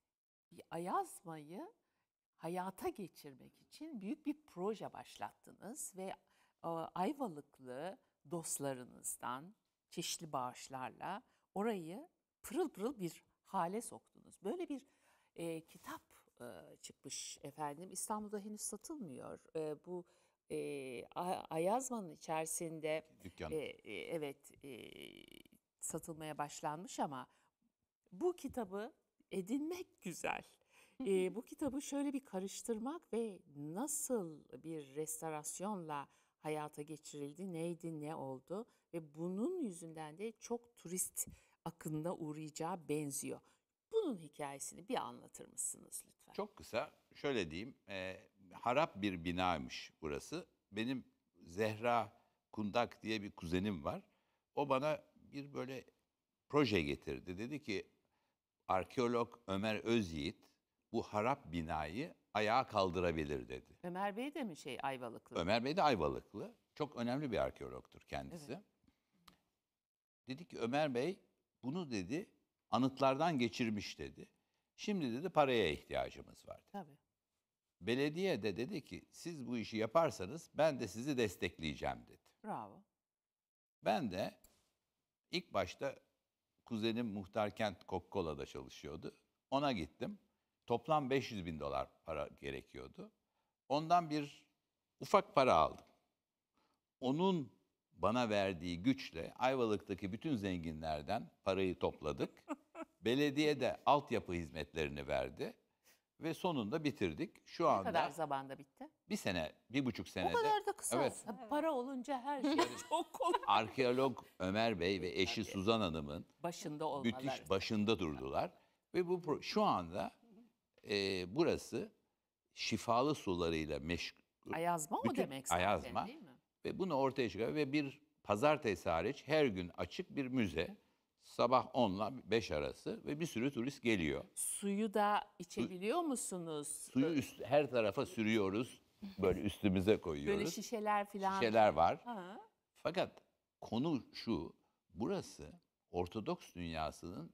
[SPEAKER 1] bir Ayazma'yı hayata geçirmek için büyük bir proje başlattınız ve e, Ayvalıklı dostlarınızdan çeşitli bağışlarla orayı pırıl pırıl bir hale soktunuz. Böyle bir e, kitap e, çıkmış efendim. İstanbul'da henüz satılmıyor. E, bu e, A- Ayazma'nın içerisinde
[SPEAKER 3] Dükkan.
[SPEAKER 1] e, e, evet e, satılmaya başlanmış, ama bu kitabı edinmek güzel. E, bu kitabı şöyle bir karıştırmak ve nasıl bir restorasyonla hayata geçirildi, neydi, ne oldu ve bunun yüzünden de çok turist akınına uğrayacağı benziyor. Bunun hikayesini bir anlatır mısınız lütfen?
[SPEAKER 3] Çok kısa şöyle diyeyim. e, harap bir binaymış burası. Benim Zehra Kundak diye bir kuzenim var. O bana bir böyle proje getirdi. Dedi ki arkeolog Ömer Özyiğit bu harap binayı ayağa kaldırabilir dedi.
[SPEAKER 1] Ömer Bey de mi şey Ayvalıklı?
[SPEAKER 3] Ömer Bey de Ayvalıklı. Çok önemli bir arkeologtur kendisi. Dedi ki Ömer Bey bunu dedi anıtlardan geçirmiş dedi. Şimdi dedi paraya ihtiyacımız var dedi.
[SPEAKER 1] Tabii.
[SPEAKER 3] Belediye de dedi ki siz bu işi yaparsanız ben de sizi destekleyeceğim dedi.
[SPEAKER 1] Bravo.
[SPEAKER 3] Ben de ilk başta kuzenim Muhtarkent Coca-Cola'da çalışıyordu. Ona gittim. Toplam beş yüz bin dolar para gerekiyordu. Ondan bir ufak para aldım. Onun bana verdiği güçle Ayvalık'taki bütün zenginlerden parayı topladık. Belediye de altyapı hizmetlerini verdi. Ve sonunda bitirdik. Şu
[SPEAKER 1] Ne
[SPEAKER 3] anda
[SPEAKER 1] kadar zamanda bitti?
[SPEAKER 3] bir sene, bir buçuk
[SPEAKER 1] O
[SPEAKER 3] senede.
[SPEAKER 1] kadar da kısa.
[SPEAKER 3] Evet.
[SPEAKER 1] Ha, Para olunca her şey çok kolay.
[SPEAKER 3] Arkeolog Ömer Bey ve eşi Suzan Hanım'ın
[SPEAKER 1] Başında olmaları.
[SPEAKER 3] müthiş başında durdular. Ve bu pro- şu anda e, burası şifalı sularıyla meşgul.
[SPEAKER 1] Ayazma o
[SPEAKER 3] Bütün
[SPEAKER 1] demek zaten,
[SPEAKER 3] Ayazma.
[SPEAKER 1] değil mi?
[SPEAKER 3] Ve bunu ortaya çıkar ve bir pazartesi hariç her gün açık bir müze. Sabah on ile beş arası ve bir sürü turist geliyor.
[SPEAKER 1] Suyu da içebiliyor musunuz?
[SPEAKER 3] Suyu üst, her tarafa sürüyoruz. Böyle üstümüze koyuyoruz.
[SPEAKER 1] Böyle şişeler falan.
[SPEAKER 3] Şişeler var.
[SPEAKER 1] Ha.
[SPEAKER 3] Fakat konu şu, burası Ortodoks dünyasının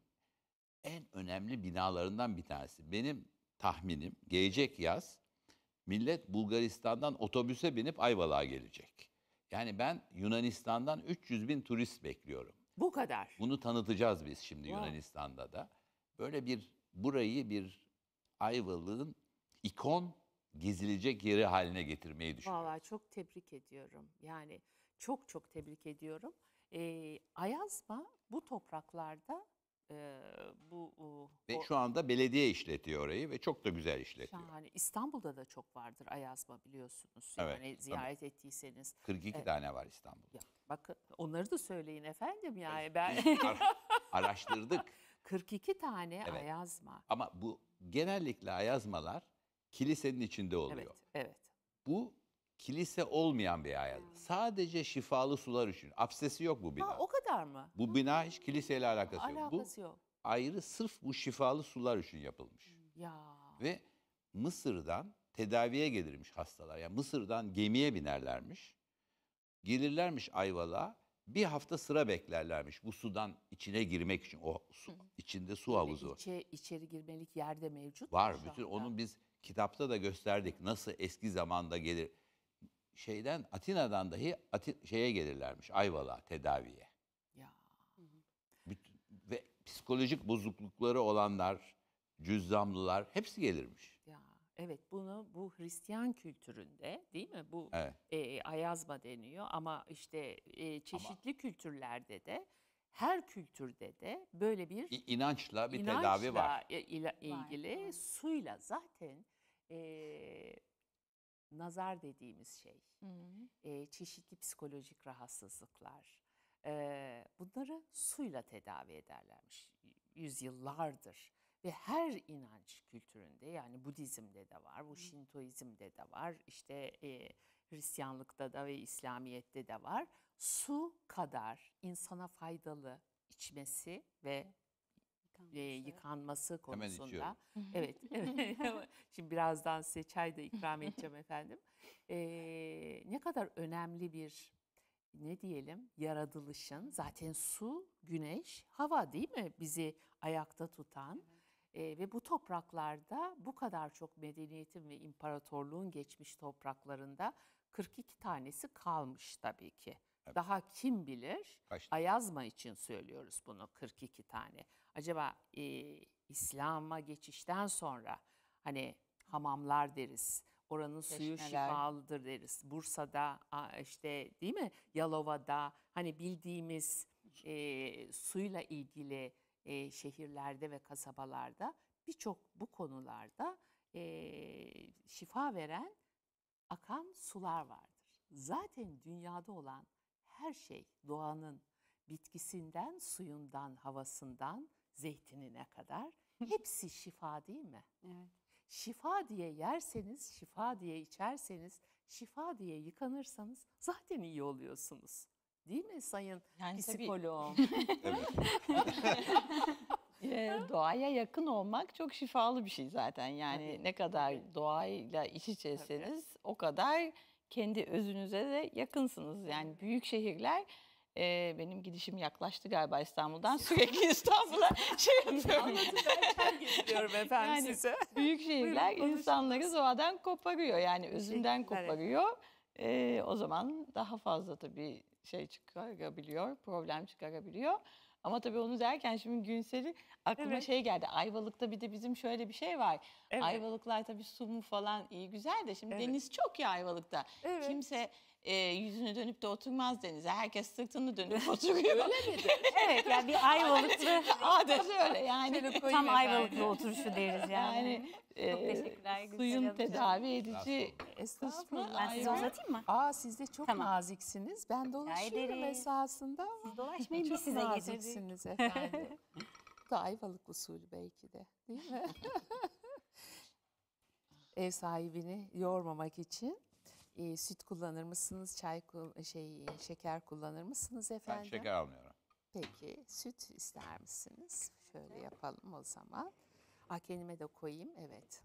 [SPEAKER 3] en önemli binalarından bir tanesi. Benim tahminim gelecek yaz millet Bulgaristan'dan otobüse binip Ayvalık'a gelecek. Yani ben Yunanistan'dan üç yüz bin turist bekliyorum.
[SPEAKER 1] Bu kadar.
[SPEAKER 3] Bunu tanıtacağız biz şimdi
[SPEAKER 1] Wow.
[SPEAKER 3] Yunanistan'da da. Böyle bir burayı bir Ayvalık'ın ikon gezilecek yeri haline getirmeyi düşünüyorum.
[SPEAKER 1] Vallahi çok tebrik ediyorum. Yani çok çok tebrik ediyorum. Ee, Ayazma bu topraklarda e, bu o,
[SPEAKER 3] Ve
[SPEAKER 1] o-
[SPEAKER 3] şu anda belediye işletiyor orayı ve çok da güzel işletiyor.
[SPEAKER 1] şahane. İstanbul'da da çok vardır Ayazma, biliyorsunuz.
[SPEAKER 3] Evet,
[SPEAKER 1] Yani
[SPEAKER 3] tabii.
[SPEAKER 1] ziyaret ettiyseniz.
[SPEAKER 3] kırk iki
[SPEAKER 1] Evet.
[SPEAKER 3] tane var İstanbul'da.
[SPEAKER 1] Ya, bakın onları da söyleyin efendim, yani ben
[SPEAKER 3] Ara- araştırdık
[SPEAKER 1] kırk iki tane
[SPEAKER 3] Evet.
[SPEAKER 1] Ayazma.
[SPEAKER 3] ama bu genellikle ayazmalar kilisenin içinde oluyor.
[SPEAKER 1] Evet, evet.
[SPEAKER 3] Bu kilise olmayan bir ayazma. Sadece şifalı sular için. Absesi yok bu bina.
[SPEAKER 1] Ha, o kadar mı?
[SPEAKER 3] Bu bina hiç kiliseyle alakası yok. Bu
[SPEAKER 1] Alakası yok.
[SPEAKER 3] ayrı sırf bu şifalı sular için yapılmış.
[SPEAKER 1] Ya.
[SPEAKER 3] Ve Mısır'dan tedaviye gelirmiş hastalar. Yani Mısır'dan gemiye binerlermiş. Gelirlermiş Ayvalık'a. Bir hafta sıra beklerlermiş bu sudan içine girmek için. O su, içinde su
[SPEAKER 1] Böyle
[SPEAKER 3] havuzu
[SPEAKER 1] içe- içeri girmelik yerde mevcut mu
[SPEAKER 3] var.
[SPEAKER 1] şu
[SPEAKER 3] Bütün
[SPEAKER 1] anda?
[SPEAKER 3] onun biz kitapta da gösterdik. Nasıl eski zamanda gelir. Şeyden Atina'dan dahi Ati- şeye gelirlermiş Ayvalık'a tedaviye.
[SPEAKER 1] Ya.
[SPEAKER 3] psikolojik bozuklukları olanlar, cüzzamlılar hepsi gelirmiş.
[SPEAKER 1] Ya evet, bunu bu Hristiyan kültüründe değil mi? Bu
[SPEAKER 3] Evet.
[SPEAKER 1] e, ayazma deniyor ama işte e, çeşitli kültürlerde de her kültürde de böyle bir
[SPEAKER 3] İ- inançla bir
[SPEAKER 1] inançla
[SPEAKER 3] tedavi var.
[SPEAKER 1] i- ila-
[SPEAKER 4] Var,
[SPEAKER 1] ilgili
[SPEAKER 4] var.
[SPEAKER 1] suyla zaten e, nazar dediğimiz şey, e, çeşitli psikolojik rahatsızlıklar, e, bunları suyla tedavi ederlermiş yüzyıllardır. Ve her inanç kültüründe, yani Budizm'de de var, bu Şintoizm'de de var, işte e, Hristiyanlıkta da ve İslamiyet'te de var. Su kadar insana faydalı içmesi ve e, yıkanması
[SPEAKER 3] Hemen
[SPEAKER 1] konusunda.
[SPEAKER 3] içiyorum.
[SPEAKER 1] Evet, evet. Şimdi birazdan size çay da ikram edeceğim efendim. E, ne kadar önemli bir, ne diyelim, yaratılışın, zaten su, güneş, hava değil mi bizi ayakta tutan. E, ve bu topraklarda bu kadar çok medeniyetin ve imparatorluğun geçmiş topraklarında kırk iki tanesi kalmış tabii ki.
[SPEAKER 3] Evet.
[SPEAKER 1] Daha kim bilir?
[SPEAKER 3] Kaç-
[SPEAKER 1] Ayazma için söylüyoruz bunu, kırk iki tane. Acaba e, İslam'a geçişten sonra hani hamamlar deriz, oranın suyu
[SPEAKER 2] Çeşmeler.
[SPEAKER 1] şifalıdır deriz. Bursa'da a, işte değil mi? Yalova'da hani bildiğimiz e, suyla ilgili e, şehirlerde ve kasabalarda birçok bu konularda e, şifa veren akan sular vardır. Zaten dünyada olan her şey, doğanın bitkisinden, suyundan, havasından, zeytinine kadar hepsi şifa değil mi?
[SPEAKER 4] Evet.
[SPEAKER 1] Şifa diye yerseniz, şifa diye içerseniz, şifa diye yıkanırsanız zaten iyi oluyorsunuz. Değil mi sayın
[SPEAKER 2] Yani tabii-
[SPEAKER 1] psikoloğum?
[SPEAKER 3] Evet.
[SPEAKER 2] Ee, doğaya yakın olmak çok şifalı bir şey zaten. Yani
[SPEAKER 1] Tabii,
[SPEAKER 2] ne kadar
[SPEAKER 1] tabii.
[SPEAKER 2] doğayla iç içeseniz o kadar kendi özünüze de yakınsınız. Yani büyük şehirler, e, benim gidişim yaklaştı galiba İstanbul'dan. Sürekli İstanbul'a şey yapıyorum.
[SPEAKER 1] Anlatın, ben çay getiriyorum efendim
[SPEAKER 2] Yani
[SPEAKER 1] size.
[SPEAKER 2] Büyük şehirler
[SPEAKER 1] konuşunuz.
[SPEAKER 2] insanları doğadan koparıyor. Yani özünden
[SPEAKER 1] Teşekkürler.
[SPEAKER 2] koparıyor. Ee, o zaman daha fazla tabii şey çıkarabiliyor, problem çıkarabiliyor. Ama tabii onu derken şimdi Günsel'i aklıma
[SPEAKER 1] Evet.
[SPEAKER 2] şey geldi. Ayvalık'ta bir de bizim şöyle bir şey var.
[SPEAKER 1] Evet.
[SPEAKER 2] Ayvalıklar tabii su mu falan iyi güzel de şimdi
[SPEAKER 1] Evet.
[SPEAKER 2] deniz çok ya Ayvalık'ta.
[SPEAKER 1] Evet.
[SPEAKER 2] Kimse e, yüzünü dönüp de oturmaz denize. Herkes sırtını dönüp oturuyor.
[SPEAKER 1] Öyle midir?
[SPEAKER 4] Evet, yani bir Ayvalıklı,
[SPEAKER 2] Adet öyle yani.
[SPEAKER 1] Şöyle koyayım
[SPEAKER 4] tam
[SPEAKER 1] efendim.
[SPEAKER 4] Ayvalıklı oturuşu deriz yani.
[SPEAKER 2] Yani
[SPEAKER 4] Çok
[SPEAKER 2] e,
[SPEAKER 4] teşekkürler, güzel
[SPEAKER 2] suyun
[SPEAKER 4] alacağım.
[SPEAKER 2] tedavi edici
[SPEAKER 1] Estağfurullah.
[SPEAKER 4] Ben size
[SPEAKER 2] ayrı.
[SPEAKER 4] uzatayım mı?
[SPEAKER 1] Aa, siz de çok
[SPEAKER 4] Tamam.
[SPEAKER 1] naziksiniz. Ben dolaşıyorum
[SPEAKER 4] ederiz.
[SPEAKER 1] esasında ama
[SPEAKER 4] Siz dolaşmayın, biz
[SPEAKER 1] çok
[SPEAKER 4] size getirdik.
[SPEAKER 1] naziksiniz efendim. Bu da Ayvalık usulü belki de, değil mi? Ev sahibini yormamak için e, süt kullanır mısınız? Çay kul- şey şeker kullanır mısınız
[SPEAKER 3] Ben
[SPEAKER 1] efendim?
[SPEAKER 3] şeker almıyorum.
[SPEAKER 1] Peki süt ister misiniz? Şöyle yapalım o zaman. Aa, kendime de koyayım. Evet.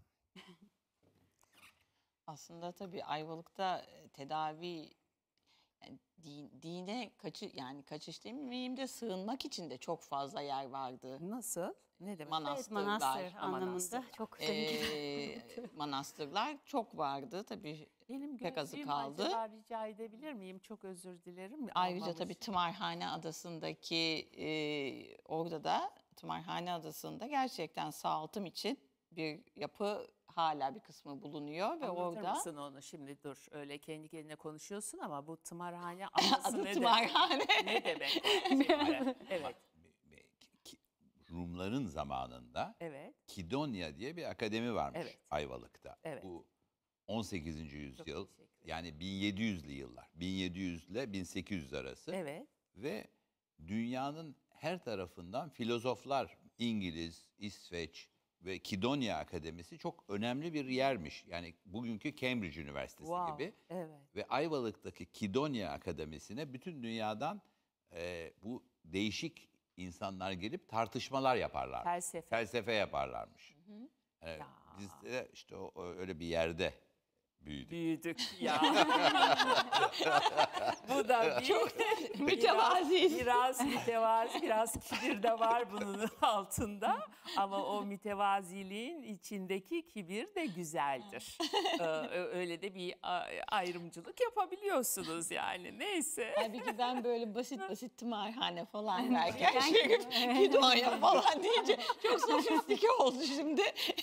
[SPEAKER 2] Aslında tabii Ayvalık'ta e, tedavi, yani din- dine kaçı yani kaçış demeyeyim de sığınmak için de çok fazla yer vardı.
[SPEAKER 1] Nasıl? Ne demek?
[SPEAKER 4] Evet,
[SPEAKER 2] Manastırlar,
[SPEAKER 4] manastır
[SPEAKER 1] Aman
[SPEAKER 4] anlamında
[SPEAKER 1] manastır.
[SPEAKER 4] çok tabii ki.
[SPEAKER 2] e, manastırlar çok vardı tabii.
[SPEAKER 1] Benim
[SPEAKER 2] pek azı
[SPEAKER 1] gözlüğüm
[SPEAKER 2] kaldı.
[SPEAKER 1] acaba rica edebilir miyim? Çok özür dilerim.
[SPEAKER 2] Ayrıca
[SPEAKER 1] Almamış.
[SPEAKER 2] tabii Tımarhane Adası'ndaki e, orada da Tımarhane Adası'nda gerçekten sağaltım için bir yapı hala bir kısmı bulunuyor ve
[SPEAKER 1] Anlatır
[SPEAKER 2] orada
[SPEAKER 1] mısın onu şimdi? Dur, öyle kendi kendine konuşuyorsun ama bu tımarhane adası
[SPEAKER 2] adı
[SPEAKER 1] ne demek?
[SPEAKER 2] Tımarhane.
[SPEAKER 1] Ne demek? Şimdi, evet,
[SPEAKER 3] Be- be- ki- Rumların zamanında
[SPEAKER 1] evet,
[SPEAKER 3] Kidonya diye bir akademi varmış
[SPEAKER 1] Evet.
[SPEAKER 3] Ayvalık'ta.
[SPEAKER 1] Evet.
[SPEAKER 3] Bu on sekizinci yüzyıl,
[SPEAKER 1] teşekkür ederim.
[SPEAKER 3] yani bin yedi yüzlü yıllar. bin yedi yüz ile bin sekiz yüz arası.
[SPEAKER 1] evet.
[SPEAKER 3] Ve dünyanın her tarafından filozoflar, İngiliz, İsveç ve Kidonya Akademisi çok önemli bir yermiş. Yani bugünkü Cambridge Üniversitesi
[SPEAKER 1] Wow,
[SPEAKER 3] gibi.
[SPEAKER 1] evet.
[SPEAKER 3] Ve Ayvalık'taki Kidonya Akademisi'ne bütün dünyadan e, bu değişik insanlar gelip tartışmalar yaparlar.
[SPEAKER 1] Felsefe.
[SPEAKER 3] Felsefe yaparlarmış. E,
[SPEAKER 1] Ya.
[SPEAKER 3] biz de işte o, o öyle bir yerde büyüdük.
[SPEAKER 1] Büyüdük ya. Bu da bir
[SPEAKER 2] Çok
[SPEAKER 1] biraz,
[SPEAKER 2] mütevaziyiz.
[SPEAKER 1] biraz mütevazi, biraz kibir de var bunun altında. Ama o mütevaziliğin içindeki kibir de güzeldir. Ee, öyle de bir a- ayrımcılık yapabiliyorsunuz yani. Neyse.
[SPEAKER 2] Halbuki ben böyle basit basit tımarhane falan derken
[SPEAKER 4] Ben-
[SPEAKER 2] Şerif Gidonya falan deyince çok sofistike oldu şimdi.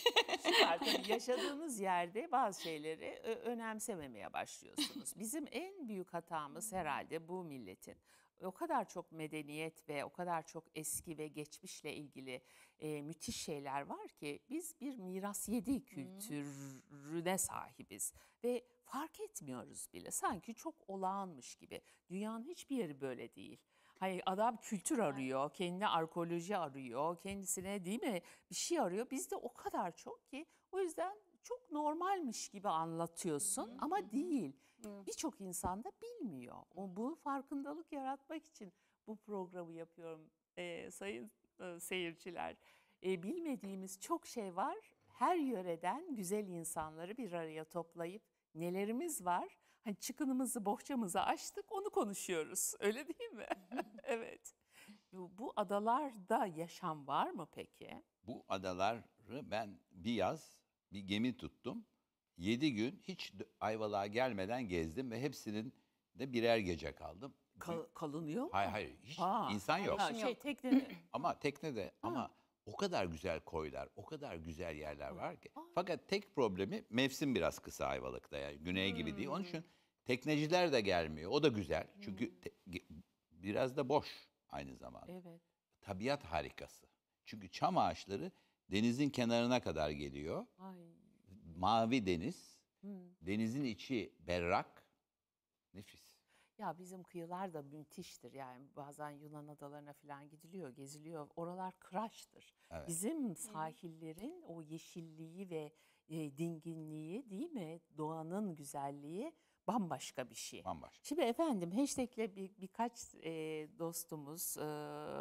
[SPEAKER 1] Var tabii, yaşadığınız yerde bazı şeyleri ö- önemsememeye başlıyorsunuz. Bizim en büyük hatamız herhalde bu milletin. O kadar çok medeniyet ve o kadar çok eski ve geçmişle ilgili e, müthiş şeyler var ki biz bir miras yedi kültürüne sahibiz ve fark etmiyoruz bile. Sanki çok olağanmış gibi. Dünyanın hiçbir yeri böyle değil. Hayır, adam kültür arıyor, kendine arkeoloji arıyor, kendisine değil mi bir şey arıyor. Bizde o kadar çok ki o yüzden çok normalmiş gibi anlatıyorsun ama değil. Birçok insan da bilmiyor. O bu farkındalık yaratmak için bu programı yapıyorum e, sayın e, seyirciler. E, bilmediğimiz çok şey var. Her yöreden güzel insanları bir araya toplayıp nelerimiz var? Hani çıkınımızı, bohçamızı açtık, onu konuşuyoruz. Öyle değil mi? Evet. Bu, bu adalarda yaşam var mı peki?
[SPEAKER 3] Bu adaları ben bir yaz bir gemi tuttum. Yedi gün hiç d- Ayvalık'a gelmeden gezdim ve hepsinin de birer gece kaldım.
[SPEAKER 1] Kal- kalınıyor mu?
[SPEAKER 3] Hayır hayır hiç
[SPEAKER 1] Ha,
[SPEAKER 3] insan yok.
[SPEAKER 1] Ha, şey tekne.
[SPEAKER 3] Ama teknede ama o kadar güzel koylar, o kadar güzel yerler var ki.
[SPEAKER 1] Aa.
[SPEAKER 3] Fakat tek problemi mevsim biraz kısa Ayvalık'ta yani güney gibi değil. Onun için tekneciler de gelmiyor. O da güzel. Çünkü te- ge- biraz da boş aynı zamanda.
[SPEAKER 1] Evet.
[SPEAKER 3] Tabiat harikası. Çünkü çam ağaçları denizin kenarına kadar geliyor.
[SPEAKER 1] Ay.
[SPEAKER 3] Mavi deniz,
[SPEAKER 1] Hı.
[SPEAKER 3] denizin içi berrak, nefis.
[SPEAKER 1] Ya bizim kıyılar da müthiştir. Yani bazen Yunan adalarına falan gidiliyor, geziliyor. Oralar kıraçtır.
[SPEAKER 3] Evet.
[SPEAKER 1] Bizim sahillerin o yeşilliği ve e, dinginliği değil mi? Doğanın güzelliği bambaşka bir şey.
[SPEAKER 3] Bambaşka.
[SPEAKER 1] Şimdi efendim hashtag'le bir, birkaç e, dostumuz e,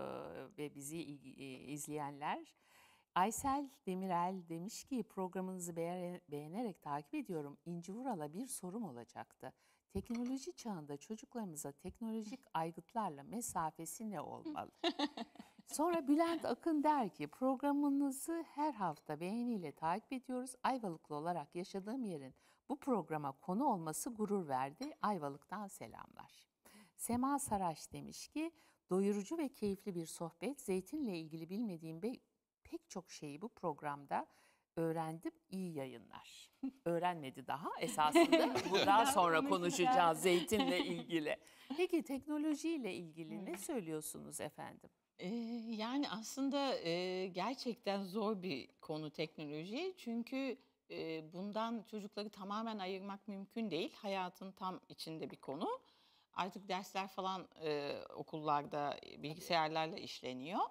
[SPEAKER 1] ve bizi il- e, izleyenler. Aysel Demirel demiş ki programınızı beğen- beğenerek takip ediyorum. İnci Vural'a bir sorum olacaktı. Teknoloji çağında çocuklarımıza teknolojik aygıtlarla mesafesi ne olmalı? Sonra Bülent Akın der ki programınızı her hafta beğeniyle takip ediyoruz. Ayvalıklı olarak yaşadığım yerin bu programa konu olması gurur verdi. Ayvalık'tan selamlar. Sema Saraç demiş ki doyurucu ve keyifli bir sohbet. Zeytinle ilgili bilmediğim be- pek çok şeyi bu programda öğrendim. İyi yayınlar. Öğrenmedi daha esasında. Bu daha sonra konuşacağız zeytinle ilgili. Peki teknolojiyle ilgili ne söylüyorsunuz efendim?
[SPEAKER 2] Ee, yani aslında e, gerçekten zor bir konu teknoloji. Çünkü e, bundan çocukları tamamen ayırmak mümkün değil. Hayatın tam içinde bir konu. Artık dersler falan e, okullarda bilgisayarlarla işleniyor.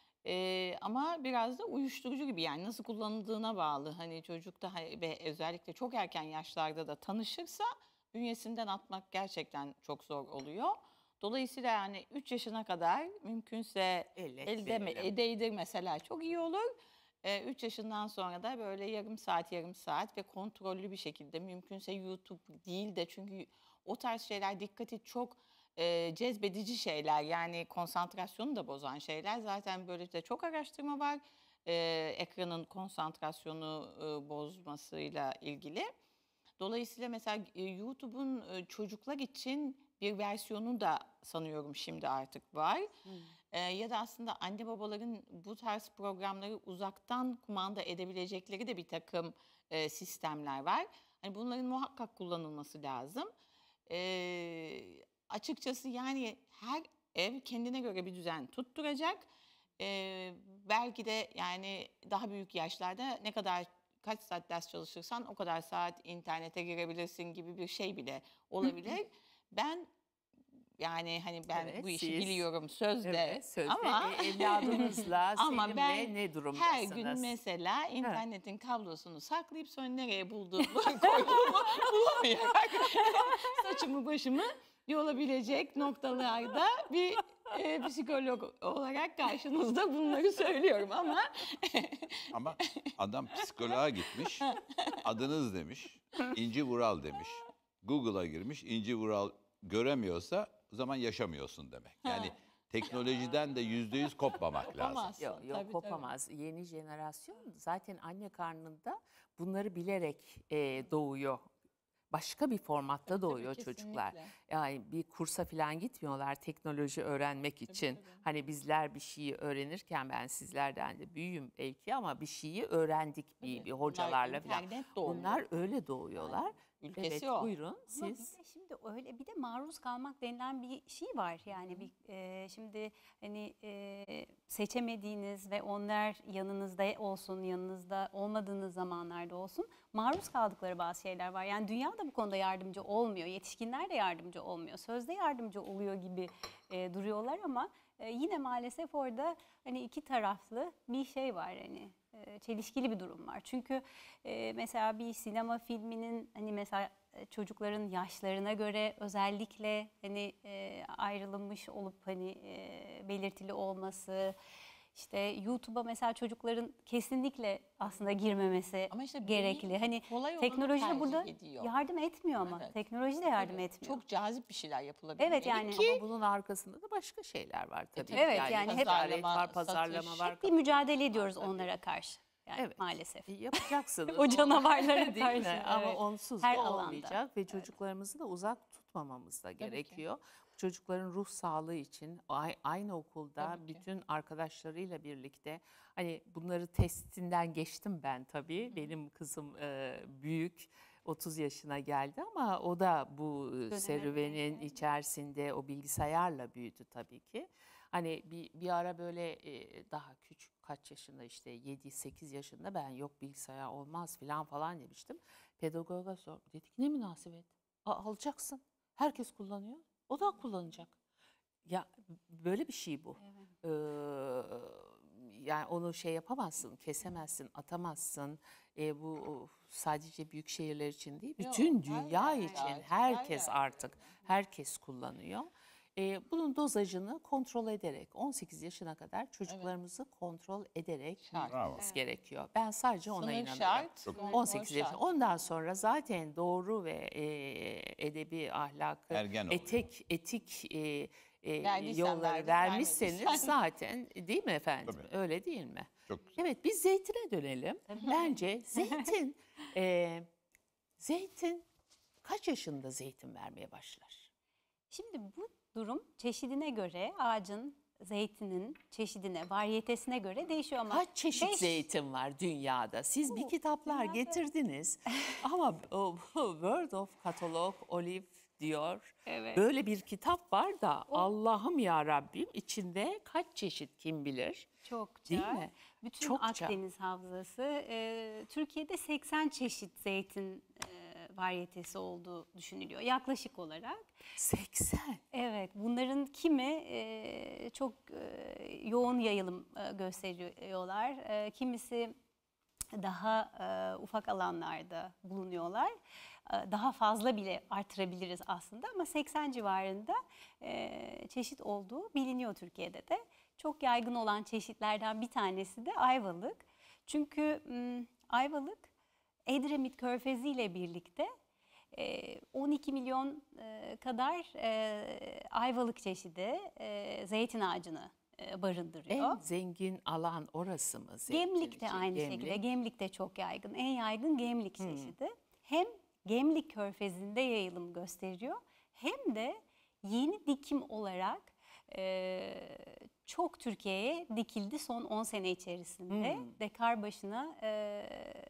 [SPEAKER 2] E, ama biraz da uyuşturucu gibi yani nasıl kullanıldığına bağlı. Hani çocuk da hay- ve özellikle çok erken yaşlarda da tanışırsa bünyesinden atmak gerçekten çok zor oluyor. Dolayısıyla yani üç yaşına kadar mümkünse
[SPEAKER 1] Elle
[SPEAKER 2] elde mi,
[SPEAKER 1] verelim.
[SPEAKER 2] değdir mesela çok iyi olur. üç yaşından sonra da böyle yarım saat yarım saat ve kontrollü bir şekilde mümkünse YouTube değil de çünkü o tarz şeyler dikkati çok e, cezbedici şeyler yani konsantrasyonu da bozan şeyler. Zaten böyle de çok araştırma var e, ekranın konsantrasyonu e, bozmasıyla ilgili. Dolayısıyla mesela e, YouTube'un e, çocuklar için bir versiyonu da sanıyorum şimdi artık var. E, ya da aslında anne babaların bu tarz programları uzaktan kumanda edebilecekleri de bir takım e, sistemler var. Hani bunların muhakkak kullanılması lazım. E, açıkçası yani her ev kendine göre bir düzen tutturacak. E, belki de yani daha büyük yaşlarda ne kadar kaç saat ders çalışırsan o kadar saat internete girebilirsin gibi bir şey bile olabilir. Ben yani hani ben
[SPEAKER 1] Evet,
[SPEAKER 2] bu işi
[SPEAKER 1] siz-
[SPEAKER 2] biliyorum sözde
[SPEAKER 1] Evet, sözde
[SPEAKER 2] ama
[SPEAKER 1] e, evladınızla
[SPEAKER 2] ama
[SPEAKER 1] Selim'le
[SPEAKER 2] ben
[SPEAKER 1] ne durumdasınız?
[SPEAKER 2] her gün mesela internetin kablosunu saklayıp sonra nereye bulduğumu koyduğumu bulamayarak saçımı başımı yolabilecek noktalarda bir e, psikolog olarak karşınızda bunları söylüyorum ama
[SPEAKER 3] Ama adam psikoloğa gitmiş, adınız demiş, İnci Vural demiş. Google'a girmiş, İnci Vural göremiyorsa o zaman yaşamıyorsun demek. Yani teknolojiden de yüzde yüz kopmamak lazım.
[SPEAKER 2] Kopamaz.
[SPEAKER 1] Yok, yok
[SPEAKER 2] Tabii,
[SPEAKER 1] kopamaz. Yeni jenerasyon zaten anne karnında bunları bilerek e, doğuyor. Başka bir formatta
[SPEAKER 2] Tabii,
[SPEAKER 1] doğuyor
[SPEAKER 2] tabii,
[SPEAKER 1] çocuklar.
[SPEAKER 2] kesinlikle.
[SPEAKER 1] Yani bir kursa falan gitmiyorlar teknoloji öğrenmek için.
[SPEAKER 2] tabii.
[SPEAKER 1] Hani bizler bir şeyi öğrenirken ben sizlerden de büyüğüm belki ama bir şeyi öğrendik bir,
[SPEAKER 2] Tabii.
[SPEAKER 1] bir
[SPEAKER 2] Bunlar
[SPEAKER 1] hocalarla falan.
[SPEAKER 2] internet doğumu.
[SPEAKER 1] Bunlar öyle doğuyorlar.
[SPEAKER 2] Ülkesi
[SPEAKER 1] Evet
[SPEAKER 2] o.
[SPEAKER 1] buyurun
[SPEAKER 4] Ama
[SPEAKER 1] siz.
[SPEAKER 4] bir de şimdi öyle bir de maruz kalmak denilen bir şey var. Yani bir e, şimdi hani e, seçemediğiniz ve onlar yanınızda olsun, yanınızda olmadığınız zamanlarda olsun maruz kaldıkları bazı şeyler var. Yani dünya da bu konuda yardımcı olmuyor. Yetişkinler de yardımcı olmuyor. Sözde yardımcı oluyor gibi e, duruyorlar ama e, yine maalesef orada hani iki taraflı bir şey var hani. e, Çelişkili bir durum var. Çünkü e, mesela bir sinema filminin hani mesela e, çocukların yaşlarına göre özellikle hani e, ayrılmış olup hani e, belirtili olması, işte YouTube'a mesela çocukların kesinlikle aslında girmemesi
[SPEAKER 2] Ama işte
[SPEAKER 4] gerekli.
[SPEAKER 2] beyin
[SPEAKER 4] Hani
[SPEAKER 2] kolay olanı
[SPEAKER 4] teknoloji de
[SPEAKER 2] tercih
[SPEAKER 4] burada
[SPEAKER 2] ediyor.
[SPEAKER 4] yardım etmiyor ama
[SPEAKER 2] Evet.
[SPEAKER 4] teknoloji de yardım
[SPEAKER 2] Tabii,
[SPEAKER 4] etmiyor.
[SPEAKER 2] Çok cazip bir şeyler yapılabilir.
[SPEAKER 4] Evet, yani-
[SPEAKER 1] Ama bunun arkasında da başka şeyler var tabii.
[SPEAKER 2] tabii.
[SPEAKER 4] Evet, yani hep-
[SPEAKER 1] ticaret var,
[SPEAKER 2] Pazarlama,
[SPEAKER 1] pazarlama
[SPEAKER 2] satış.
[SPEAKER 1] var.
[SPEAKER 4] Hep bir mücadele ediyoruz
[SPEAKER 1] tabii.
[SPEAKER 4] onlara karşı. Yani
[SPEAKER 1] Evet.
[SPEAKER 4] maalesef.
[SPEAKER 1] E, Yapacaksınız.
[SPEAKER 4] O canavarlara
[SPEAKER 1] Değil mi?
[SPEAKER 4] karşı,
[SPEAKER 1] Ama
[SPEAKER 4] evet.
[SPEAKER 1] onsuz
[SPEAKER 4] Her
[SPEAKER 1] da
[SPEAKER 4] alanda.
[SPEAKER 1] olmayacak ve çocuklarımızı da uzak tutmamamız da
[SPEAKER 2] ki.
[SPEAKER 1] gerekiyor. Çocukların ruh sağlığı için a- aynı okulda
[SPEAKER 2] Tabii ki.
[SPEAKER 1] bütün arkadaşlarıyla birlikte hani bunları testinden geçtim ben tabii. Benim kızım e, büyük otuz yaşına geldi ama o da bu e, serüvenin
[SPEAKER 4] denk geldi.
[SPEAKER 1] içerisinde o bilgisayarla büyüdü tabii ki. Hani bir, bir ara böyle e, daha küçük kaç yaşında işte yedi sekiz yaşında ben yok bilgisayar olmaz filan falan demiştim. Pedagoga sor. Dedik ne münasebet. A, alacaksın. Herkes kullanıyor. O da kullanacak. Ya böyle bir şey bu. Ee, yani onu şey yapamazsın, kesemezsin, atamazsın. Ee, bu sadece büyük şehirler için değil,
[SPEAKER 2] Yok,
[SPEAKER 1] bütün
[SPEAKER 2] her
[SPEAKER 1] dünya
[SPEAKER 2] yer
[SPEAKER 1] için
[SPEAKER 2] artık, her
[SPEAKER 1] herkes
[SPEAKER 2] yer.
[SPEAKER 1] artık, herkes kullanıyor. Ee, bunun dozajını kontrol ederek, on sekiz yaşına kadar çocuklarımızı kontrol ederek
[SPEAKER 2] Şart.
[SPEAKER 1] büyütmemiz
[SPEAKER 3] Bravo.
[SPEAKER 1] gerekiyor. Ben sadece ona
[SPEAKER 2] Sınır
[SPEAKER 1] inanıyorum.
[SPEAKER 2] şart.
[SPEAKER 3] Çok-
[SPEAKER 2] kontrol
[SPEAKER 1] on sekiz yaşında.
[SPEAKER 2] şart.
[SPEAKER 1] Ondan sonra zaten doğru ve e, edebi ahlakı,
[SPEAKER 3] Ergen oluyor.
[SPEAKER 1] etik etik e, e,
[SPEAKER 2] Verdiysen
[SPEAKER 1] yolları
[SPEAKER 2] verdin,
[SPEAKER 1] vermişseniz
[SPEAKER 2] vermediysen-
[SPEAKER 1] zaten değil mi efendim?
[SPEAKER 3] Tabii.
[SPEAKER 1] Öyle değil mi?
[SPEAKER 3] Çok güzel.
[SPEAKER 1] Evet biz zeytine dönelim. Bence zeytin e, zeytin kaç yaşında zeytin vermeye başlar?
[SPEAKER 4] Şimdi bu durum çeşidine göre ağacın, zeytinin çeşidine, varyetesine göre değişiyor ama
[SPEAKER 1] Kaç çeşit
[SPEAKER 4] beş-
[SPEAKER 1] zeytin var dünyada? Siz bir
[SPEAKER 4] Oo,
[SPEAKER 1] kitaplar
[SPEAKER 4] dünyada-
[SPEAKER 1] getirdiniz ama o, o World of Catalog Olive diyor.
[SPEAKER 4] Evet.
[SPEAKER 1] Böyle bir kitap var da Allah'ım ya Rabbim içinde kaç çeşit kim bilir?
[SPEAKER 4] Çokça.
[SPEAKER 1] Değil mi?
[SPEAKER 4] Bütün
[SPEAKER 1] Çokça.
[SPEAKER 4] Akdeniz havzası. e, Türkiye'de seksen çeşit zeytin e, varyetesi olduğu düşünülüyor yaklaşık olarak.
[SPEAKER 1] seksen.
[SPEAKER 4] Evet, bunların kimi e, çok e, yoğun yayılım e, gösteriyorlar. E, kimisi daha e, ufak alanlarda bulunuyorlar. E, daha fazla bile artırabiliriz aslında ama seksen civarında e, çeşit olduğu biliniyor Türkiye'de de. Çok yaygın olan çeşitlerden bir tanesi de Ayvalık. Çünkü m, Ayvalık Edremit Körfezi ile birlikte e, on iki milyon e, kadar e, Ayvalık çeşidi e, zeytin ağacını e, barındırıyor.
[SPEAKER 1] En zengin alan orası mı? zeytin
[SPEAKER 4] Gemlik de
[SPEAKER 1] için?
[SPEAKER 4] aynı
[SPEAKER 1] Gemlik.
[SPEAKER 4] şekilde. Gemlik de çok yaygın. En yaygın Gemlik çeşidi. Hem Gemlik Körfezi'nde yayılım gösteriyor hem de yeni dikim olarak e, çok Türkiye'ye dikildi son on sene içerisinde. Dekar başına e,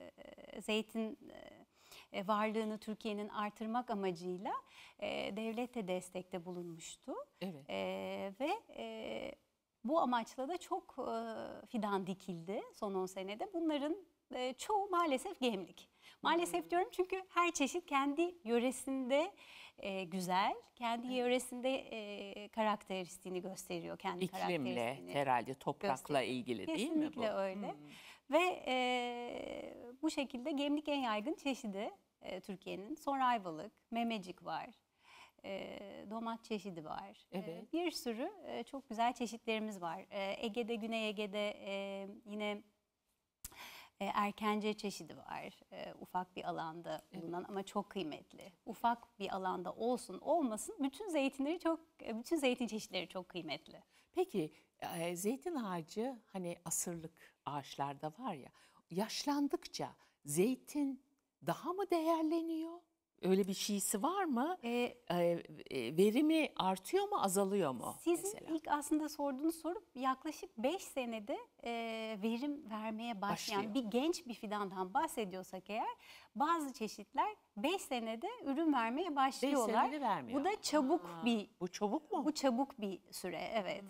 [SPEAKER 4] zeytin e, varlığını Türkiye'nin artırmak amacıyla e, devlet de destekte bulunmuştu.
[SPEAKER 1] Evet.
[SPEAKER 4] E, ve e, bu amaçla da çok e, fidan dikildi son on senede. Bunların e, çoğu maalesef gemlik. Maalesef diyorum çünkü her çeşit kendi yöresinde e, güzel, kendi yöresinde e, karakteristiğini gösteriyor. Kendi
[SPEAKER 1] İklimle
[SPEAKER 4] karakteristiğini
[SPEAKER 1] herhalde toprakla
[SPEAKER 4] gösteriyor.
[SPEAKER 1] ilgili değil mi bu?
[SPEAKER 4] Kesinlikle öyle. Ve e, bu şekilde gemlik en yaygın çeşidi e, Türkiye'nin. Sonra Ayvalık, Memecik var. e, domat çeşidi var. E,
[SPEAKER 1] Evet.
[SPEAKER 4] bir sürü e, çok güzel çeşitlerimiz var. E, Ege'de, Güney Ege'de e, yine e, erkence çeşidi var. E, ufak bir alanda bulunan ama çok kıymetli. Ufak bir alanda olsun olmasın bütün zeytinleri çok, e, bütün zeytin çeşitleri çok kıymetli.
[SPEAKER 1] Peki e, zeytin ağacı hani asırlık ağaçlarda var ya, yaşlandıkça zeytin daha mı değerleniyor? Öyle bir şeysi var mı?
[SPEAKER 4] E,
[SPEAKER 1] E, e, verimi artıyor mu, azalıyor mu
[SPEAKER 4] Sizin
[SPEAKER 1] mesela?
[SPEAKER 4] ilk aslında sorduğunuz soru yaklaşık beş senede e, verim vermeye başlayan
[SPEAKER 1] Başlıyor.
[SPEAKER 4] bir genç bir fidandan bahsediyorsak eğer, bazı çeşitler beş senede ürün vermeye başlıyorlar.
[SPEAKER 1] senede vermiyor.
[SPEAKER 4] Bu da çabuk
[SPEAKER 1] Aa,
[SPEAKER 4] bir
[SPEAKER 1] Bu çabuk mu?
[SPEAKER 4] bu çabuk bir süre, evet.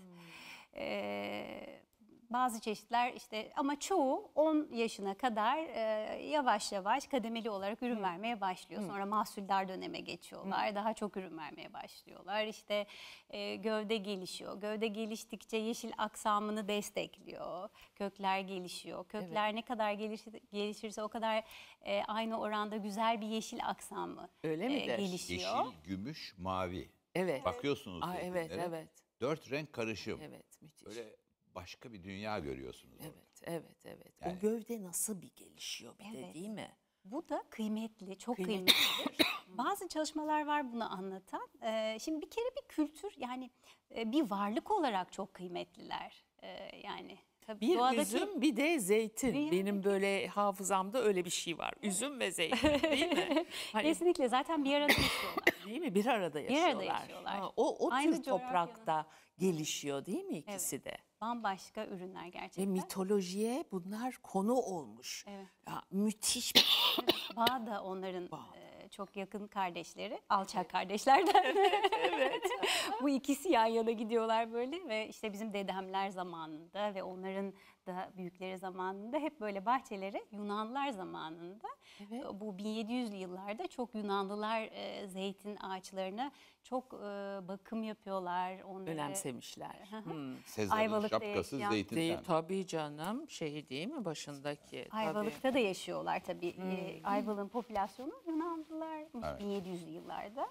[SPEAKER 4] Ee, bazı çeşitler işte ama çoğu on yaşına kadar e, yavaş yavaş kademeli olarak ürün vermeye başlıyor. Sonra mahsuldar döneme geçiyorlar. Daha çok ürün vermeye başlıyorlar. İşte e, gövde gelişiyor. Gövde geliştikçe yeşil aksamını destekliyor. Kökler gelişiyor. Kökler ne kadar gelişir, gelişirse o kadar e, aynı oranda güzel bir yeşil aksamı
[SPEAKER 1] Öyle
[SPEAKER 4] e,
[SPEAKER 1] midir?
[SPEAKER 4] gelişiyor.
[SPEAKER 3] Yeşil, gümüş, mavi.
[SPEAKER 1] Evet.
[SPEAKER 3] Bakıyorsunuz
[SPEAKER 1] Aa, evet,
[SPEAKER 3] zeytinlere.
[SPEAKER 1] evet.
[SPEAKER 3] Dört renk karışım.
[SPEAKER 1] Evet, müthiş.
[SPEAKER 3] Böyle başka bir dünya görüyorsunuz orada.
[SPEAKER 1] Evet, evet, evet.
[SPEAKER 3] Yani-
[SPEAKER 1] O gövde nasıl bir gelişiyor bir de
[SPEAKER 4] Evet.
[SPEAKER 1] değil mi?
[SPEAKER 4] Bu da kıymetli, çok
[SPEAKER 1] Kıymetli.
[SPEAKER 4] kıymetlidir. Bazı çalışmalar var bunu anlatan. Ee, şimdi bir kere bir kültür, yani e, bir varlık olarak çok kıymetliler. Ee, yani tabii
[SPEAKER 1] Bir
[SPEAKER 4] doğadaki
[SPEAKER 1] üzüm bir de zeytin.
[SPEAKER 4] Dünyadaki-
[SPEAKER 1] Benim böyle hafızamda öyle bir şey var. Üzüm ve zeytin değil mi? Hani,
[SPEAKER 4] kesinlikle zaten bir arada yaşıyorlar.
[SPEAKER 1] değil mi? Bir arada
[SPEAKER 4] arada
[SPEAKER 1] yaşıyorlar.
[SPEAKER 4] yaşıyorlar.
[SPEAKER 1] Ha, o o
[SPEAKER 4] Aynı
[SPEAKER 1] tür
[SPEAKER 4] coğrafyanın-
[SPEAKER 1] toprakta gelişiyor değil mi ikisi de?
[SPEAKER 4] Bambaşka ürünler
[SPEAKER 1] Ve
[SPEAKER 4] gerçekten.
[SPEAKER 1] mitolojiye bunlar konu olmuş.
[SPEAKER 4] Evet.
[SPEAKER 1] Ya, müthiş bir
[SPEAKER 4] Bağ da onların
[SPEAKER 1] Bağ.
[SPEAKER 4] e, çok yakın kardeşleri, alçak kardeşlerden.
[SPEAKER 1] evet.
[SPEAKER 4] Bu ikisi yan yana gidiyorlar böyle ve işte bizim dedemler zamanında ve onların da büyükleri zamanında hep böyle bahçelere Yunanlılar zamanında
[SPEAKER 1] Evet.
[SPEAKER 4] bu bin yedi yüzlü yıllarda çok Yunanlılar e, zeytin ağaçlarına çok e, bakım yapıyorlar. Onları,
[SPEAKER 1] Önemsemişler. Hmm.
[SPEAKER 3] Sezar'ın
[SPEAKER 4] Ayvalık'ta
[SPEAKER 3] şapkası
[SPEAKER 4] yaşayan-
[SPEAKER 3] zeytinden.
[SPEAKER 1] Değil, tabii canım. Şey değil mi başındaki? Tabii.
[SPEAKER 4] Ayvalık'ta da yaşıyorlar tabii. E, Ayvalık'ın popülasyonu Yunanlılarmış
[SPEAKER 3] Evet.
[SPEAKER 4] bin yedi yüzlü yıllarda.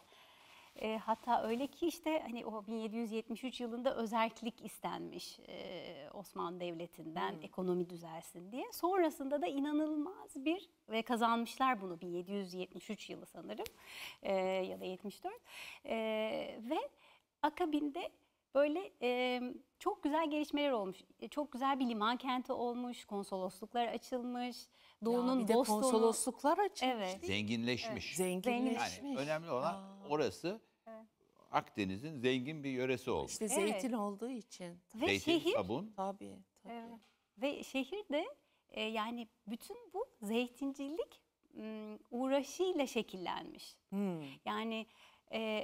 [SPEAKER 4] E, hatta öyle ki işte hani o bin yedi yüz yetmiş üç yılında özerklik istenmiş e, Osmanlı Devleti'nden ekonomi düzelsin diye. Sonrasında da inanılmaz bir ve kazanmışlar bunu bin yedi yüz yetmiş üç yılı sanırım e, ya da yetmiş dört E, ve akabinde böyle e, çok güzel gelişmeler olmuş. E, çok güzel bir liman kenti olmuş, konsolosluklar açılmış,
[SPEAKER 1] Ya
[SPEAKER 4] Doğu'nun
[SPEAKER 1] bir de
[SPEAKER 4] Boston'u.
[SPEAKER 1] konsolosluklar açılmış.
[SPEAKER 4] Evet.
[SPEAKER 3] Zenginleşmiş.
[SPEAKER 1] Zenginleşmiş.
[SPEAKER 3] Yani önemli olan
[SPEAKER 1] Aa.
[SPEAKER 3] orası Akdeniz'in zengin bir yöresi oldu.
[SPEAKER 1] İşte
[SPEAKER 4] Evet.
[SPEAKER 1] zeytin olduğu için.
[SPEAKER 4] Ve
[SPEAKER 3] Zeytin,
[SPEAKER 4] şehir
[SPEAKER 3] sabun.
[SPEAKER 1] Tabii, tabii.
[SPEAKER 4] Evet. Ve şehirde e, yani bütün bu zeytincilik m, uğraşıyla şekillenmiş.
[SPEAKER 1] Hmm.
[SPEAKER 4] Yani e,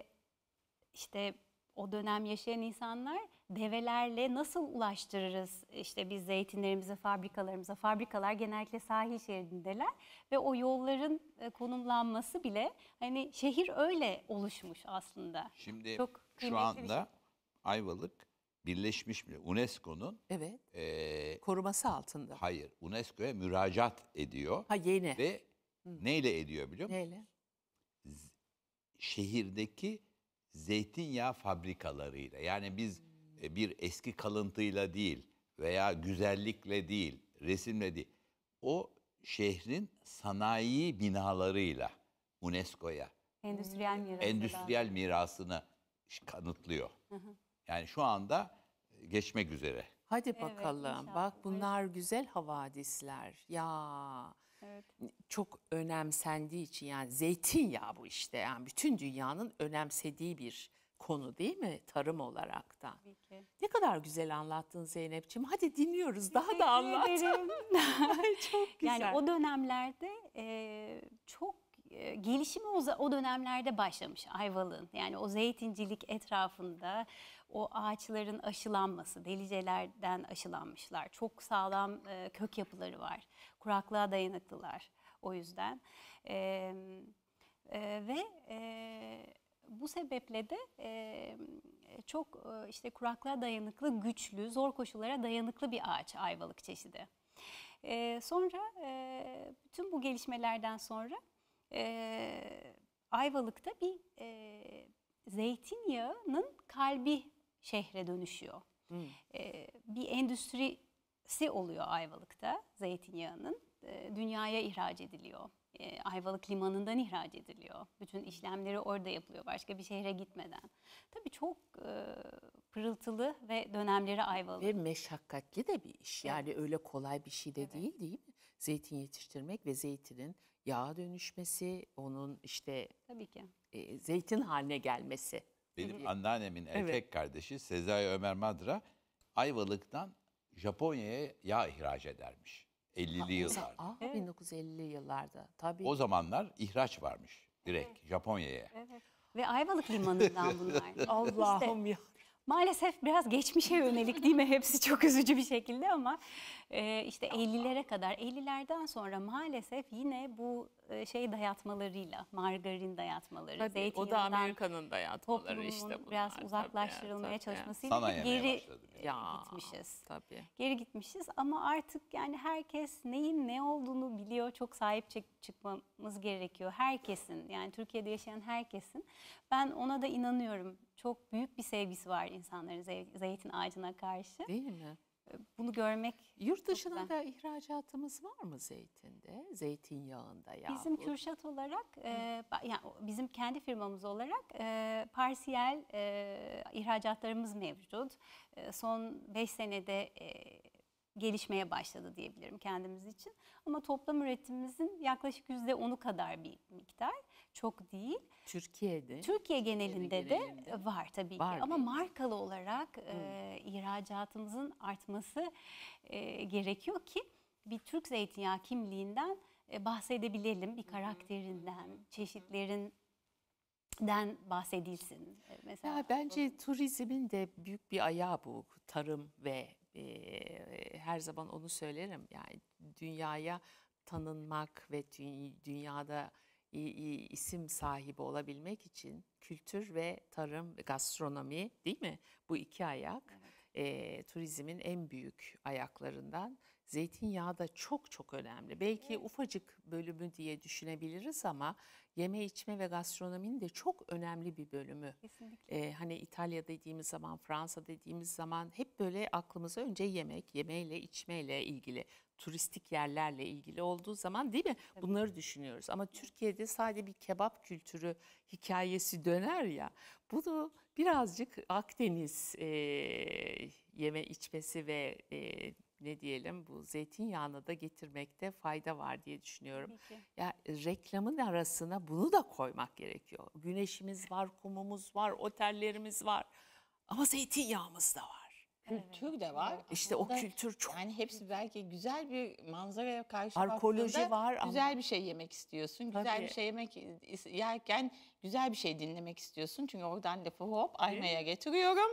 [SPEAKER 4] işte o dönem yaşayan insanlar develerle nasıl ulaştırırız işte biz zeytinlerimizi fabrikalarımıza. Fabrikalar genellikle sahil şeridinden ve o yolların e, konumlanması bile hani şehir öyle oluşmuş aslında.
[SPEAKER 3] Şimdi
[SPEAKER 4] Çok
[SPEAKER 3] şu
[SPEAKER 4] kıymetli bir
[SPEAKER 3] anda Ayvalık Birleşmiş Milletler UNESCO'nun
[SPEAKER 1] Evet.
[SPEAKER 3] eee,
[SPEAKER 1] Koruması altında.
[SPEAKER 3] hayır UNESCO'ya müracaat ediyor
[SPEAKER 1] Ha yeni.
[SPEAKER 3] ve neyle ediyor biliyor musun?
[SPEAKER 1] Neyle?
[SPEAKER 3] Şehirdeki zeytinyağı fabrikalarıyla. Yani biz e, bir eski kalıntıyla değil veya güzellikle değil, resimle değil. O şehrin sanayi binalarıyla UNESCO'ya
[SPEAKER 4] Endüstriyel mirası da.
[SPEAKER 3] endüstriyel mirasını kanıtlıyor. Yani şu anda geçmek üzere.
[SPEAKER 1] Hadi
[SPEAKER 4] Evet,
[SPEAKER 1] bakalım.
[SPEAKER 4] inşallah.
[SPEAKER 1] Bak bunlar güzel havadisler. Ya
[SPEAKER 4] Evet.
[SPEAKER 1] çok önemsendiği için yani zeytinyağı bu işte. Yani bütün dünyanın önemsediği bir konu değil mi tarım olarak da?
[SPEAKER 4] Tabii ki.
[SPEAKER 1] Ne kadar güzel anlattın Zeynep'ciğim. Hadi dinliyoruz. Daha
[SPEAKER 4] Teşekkür
[SPEAKER 1] da anlat.
[SPEAKER 4] ederim.
[SPEAKER 1] Çok güzel.
[SPEAKER 4] Yani o dönemlerde e, çok e, gelişimi o, za- o dönemlerde başlamış Ayvalık'ın. Yani o zeytincilik etrafında o ağaçların aşılanması, delicelerden aşılanmışlar. Çok sağlam e, kök yapıları var. Kuraklığa dayanıklılar o yüzden. E, e, ve e, bu sebeple de e, çok e, işte kuraklığa dayanıklı, güçlü, zor koşullara dayanıklı bir ağaç Ayvalık çeşidi. E, sonra e, bütün bu gelişmelerden sonra e, Ayvalık'ta bir e, zeytinyağının kalbi şehre dönüşüyor.
[SPEAKER 1] Hmm.
[SPEAKER 4] E, bir endüstrisi oluyor Ayvalık'ta zeytinyağının. E, dünyaya ihraç ediliyor. E, Ayvalık limanından ihraç ediliyor. Bütün işlemleri orada yapılıyor başka bir şehre gitmeden. Tabii çok e, pırıltılı ve dönemleri Ayvalık.
[SPEAKER 1] Ve meşakkatli de bir iş. Yani öyle kolay bir şey de değil değil mi? Zeytin yetiştirmek ve zeytinin yağa dönüşmesi, onun işte
[SPEAKER 4] Tabii ki.
[SPEAKER 1] e, zeytin haline gelmesi.
[SPEAKER 3] Benim anneannemin
[SPEAKER 1] Evet.
[SPEAKER 3] erkek kardeşi Sezai Ömer Madra Ayvalık'tan Japonya'ya yağ ihraç edermiş. ellili yıllarda.
[SPEAKER 1] Aa,
[SPEAKER 4] Evet.
[SPEAKER 1] bin dokuz yüz ellili yıllarda tabii.
[SPEAKER 3] O zamanlar ihraç varmış direkt Japonya'ya.
[SPEAKER 4] Evet. Ve Ayvalık limanından bunlar.
[SPEAKER 1] Allah'ım ya.
[SPEAKER 4] Maalesef biraz geçmişe yönelik değil mi? Hepsi çok üzücü bir şekilde ama e, işte ellilere kadar, ellilerden sonra maalesef yine bu e, şey dayatmalarıyla, margarin dayatmaları,
[SPEAKER 5] Tabii, o da
[SPEAKER 4] zeytinyağından
[SPEAKER 5] Amerika'nın dayatmaları
[SPEAKER 4] toplumun
[SPEAKER 5] işte bunlar.
[SPEAKER 4] biraz
[SPEAKER 5] tabii,
[SPEAKER 4] uzaklaştırılmaya
[SPEAKER 5] tabii.
[SPEAKER 4] çalışmasıyla
[SPEAKER 3] Sana
[SPEAKER 4] da
[SPEAKER 3] yemeye
[SPEAKER 4] geri
[SPEAKER 3] başladı bir de.
[SPEAKER 5] Ya,
[SPEAKER 4] gitmişiz.
[SPEAKER 5] tabii.
[SPEAKER 4] Geri gitmişiz ama artık yani herkes neyin ne olduğunu biliyor. Çok sahip çık- çıkmamız gerekiyor. Herkesin, yani Türkiye'de yaşayan herkesin. Ben ona da inanıyorum. Çok büyük bir sevgisi var insanların zey- zeytin ağacına karşı.
[SPEAKER 1] Değil mi?
[SPEAKER 4] Bunu görmek
[SPEAKER 1] Yurt
[SPEAKER 4] çok
[SPEAKER 1] dışına
[SPEAKER 4] güzel.
[SPEAKER 1] da ihracatımız var mı zeytinde? Zeytinyağında ya.
[SPEAKER 4] Bizim Kürşat olarak, e, ba- yani o- bizim kendi firmamız olarak e, parsiyel e, ihracatlarımız mevcut. E, son beş senede e, gelişmeye başladı diyebilirim kendimiz için. Ama toplam üretimimizin yaklaşık yüzde onu kadar bir miktar. Çok değil.
[SPEAKER 1] Türkiye'de.
[SPEAKER 4] Türkiye genelinde
[SPEAKER 1] genelinde
[SPEAKER 4] de var tabii
[SPEAKER 1] var
[SPEAKER 4] ki. Ama
[SPEAKER 1] değil mi?
[SPEAKER 4] markalı olarak e, ihracatımızın artması e, gerekiyor ki bir Türk zeytinyağı kimliğinden e, bahsedebilelim. Bir karakterinden, çeşitlerinden bahsedilsin. E, mesela
[SPEAKER 1] Ya bence turizmin de büyük bir ayağı bu tarım ve e, her zaman onu söylerim. Yani dünyaya tanınmak ve dü- dünyada i- i- isim sahibi olabilmek için kültür ve tarım ve gastronomi değil mi? Bu iki ayak e, turizmin en büyük ayaklarından. Zeytinyağı da çok çok önemli. Belki ufacık bölümü diye düşünebiliriz ama yeme içme ve gastronominin de çok önemli bir bölümü.
[SPEAKER 4] kesinlikle.
[SPEAKER 1] Ee, hani İtalya dediğimiz zaman, Fransa dediğimiz zaman hep böyle aklımıza önce yemek, yemeyle, içmeyle ilgili, turistik yerlerle ilgili olduğu zaman değil mi? Bunları düşünüyoruz. Ama Türkiye'de sadece bir kebap kültürü hikayesi döner ya. Bunu birazcık Akdeniz e, yeme içmesi ve e, ne diyelim bu zeytinyağını da getirmekte fayda var diye düşünüyorum.
[SPEAKER 4] Tabii ki.
[SPEAKER 1] Ya reklamın arasına bunu da koymak gerekiyor. Güneşimiz var, kumumuz var, otellerimiz var. Ama zeytinyağımız da var.
[SPEAKER 2] Kültür de var.
[SPEAKER 1] İşte o
[SPEAKER 2] Aslında
[SPEAKER 1] kültür çok.
[SPEAKER 2] Yani hepsi belki güzel bir manzaraya karşı
[SPEAKER 1] Arkeoloji
[SPEAKER 2] baktığında
[SPEAKER 1] var ama-
[SPEAKER 2] güzel bir şey yemek istiyorsun. Güzel
[SPEAKER 1] Tabii.
[SPEAKER 2] bir şey yemek is- yerken güzel bir şey dinlemek istiyorsun. Çünkü oradan lafı hop Ayva'ya getiriyorum.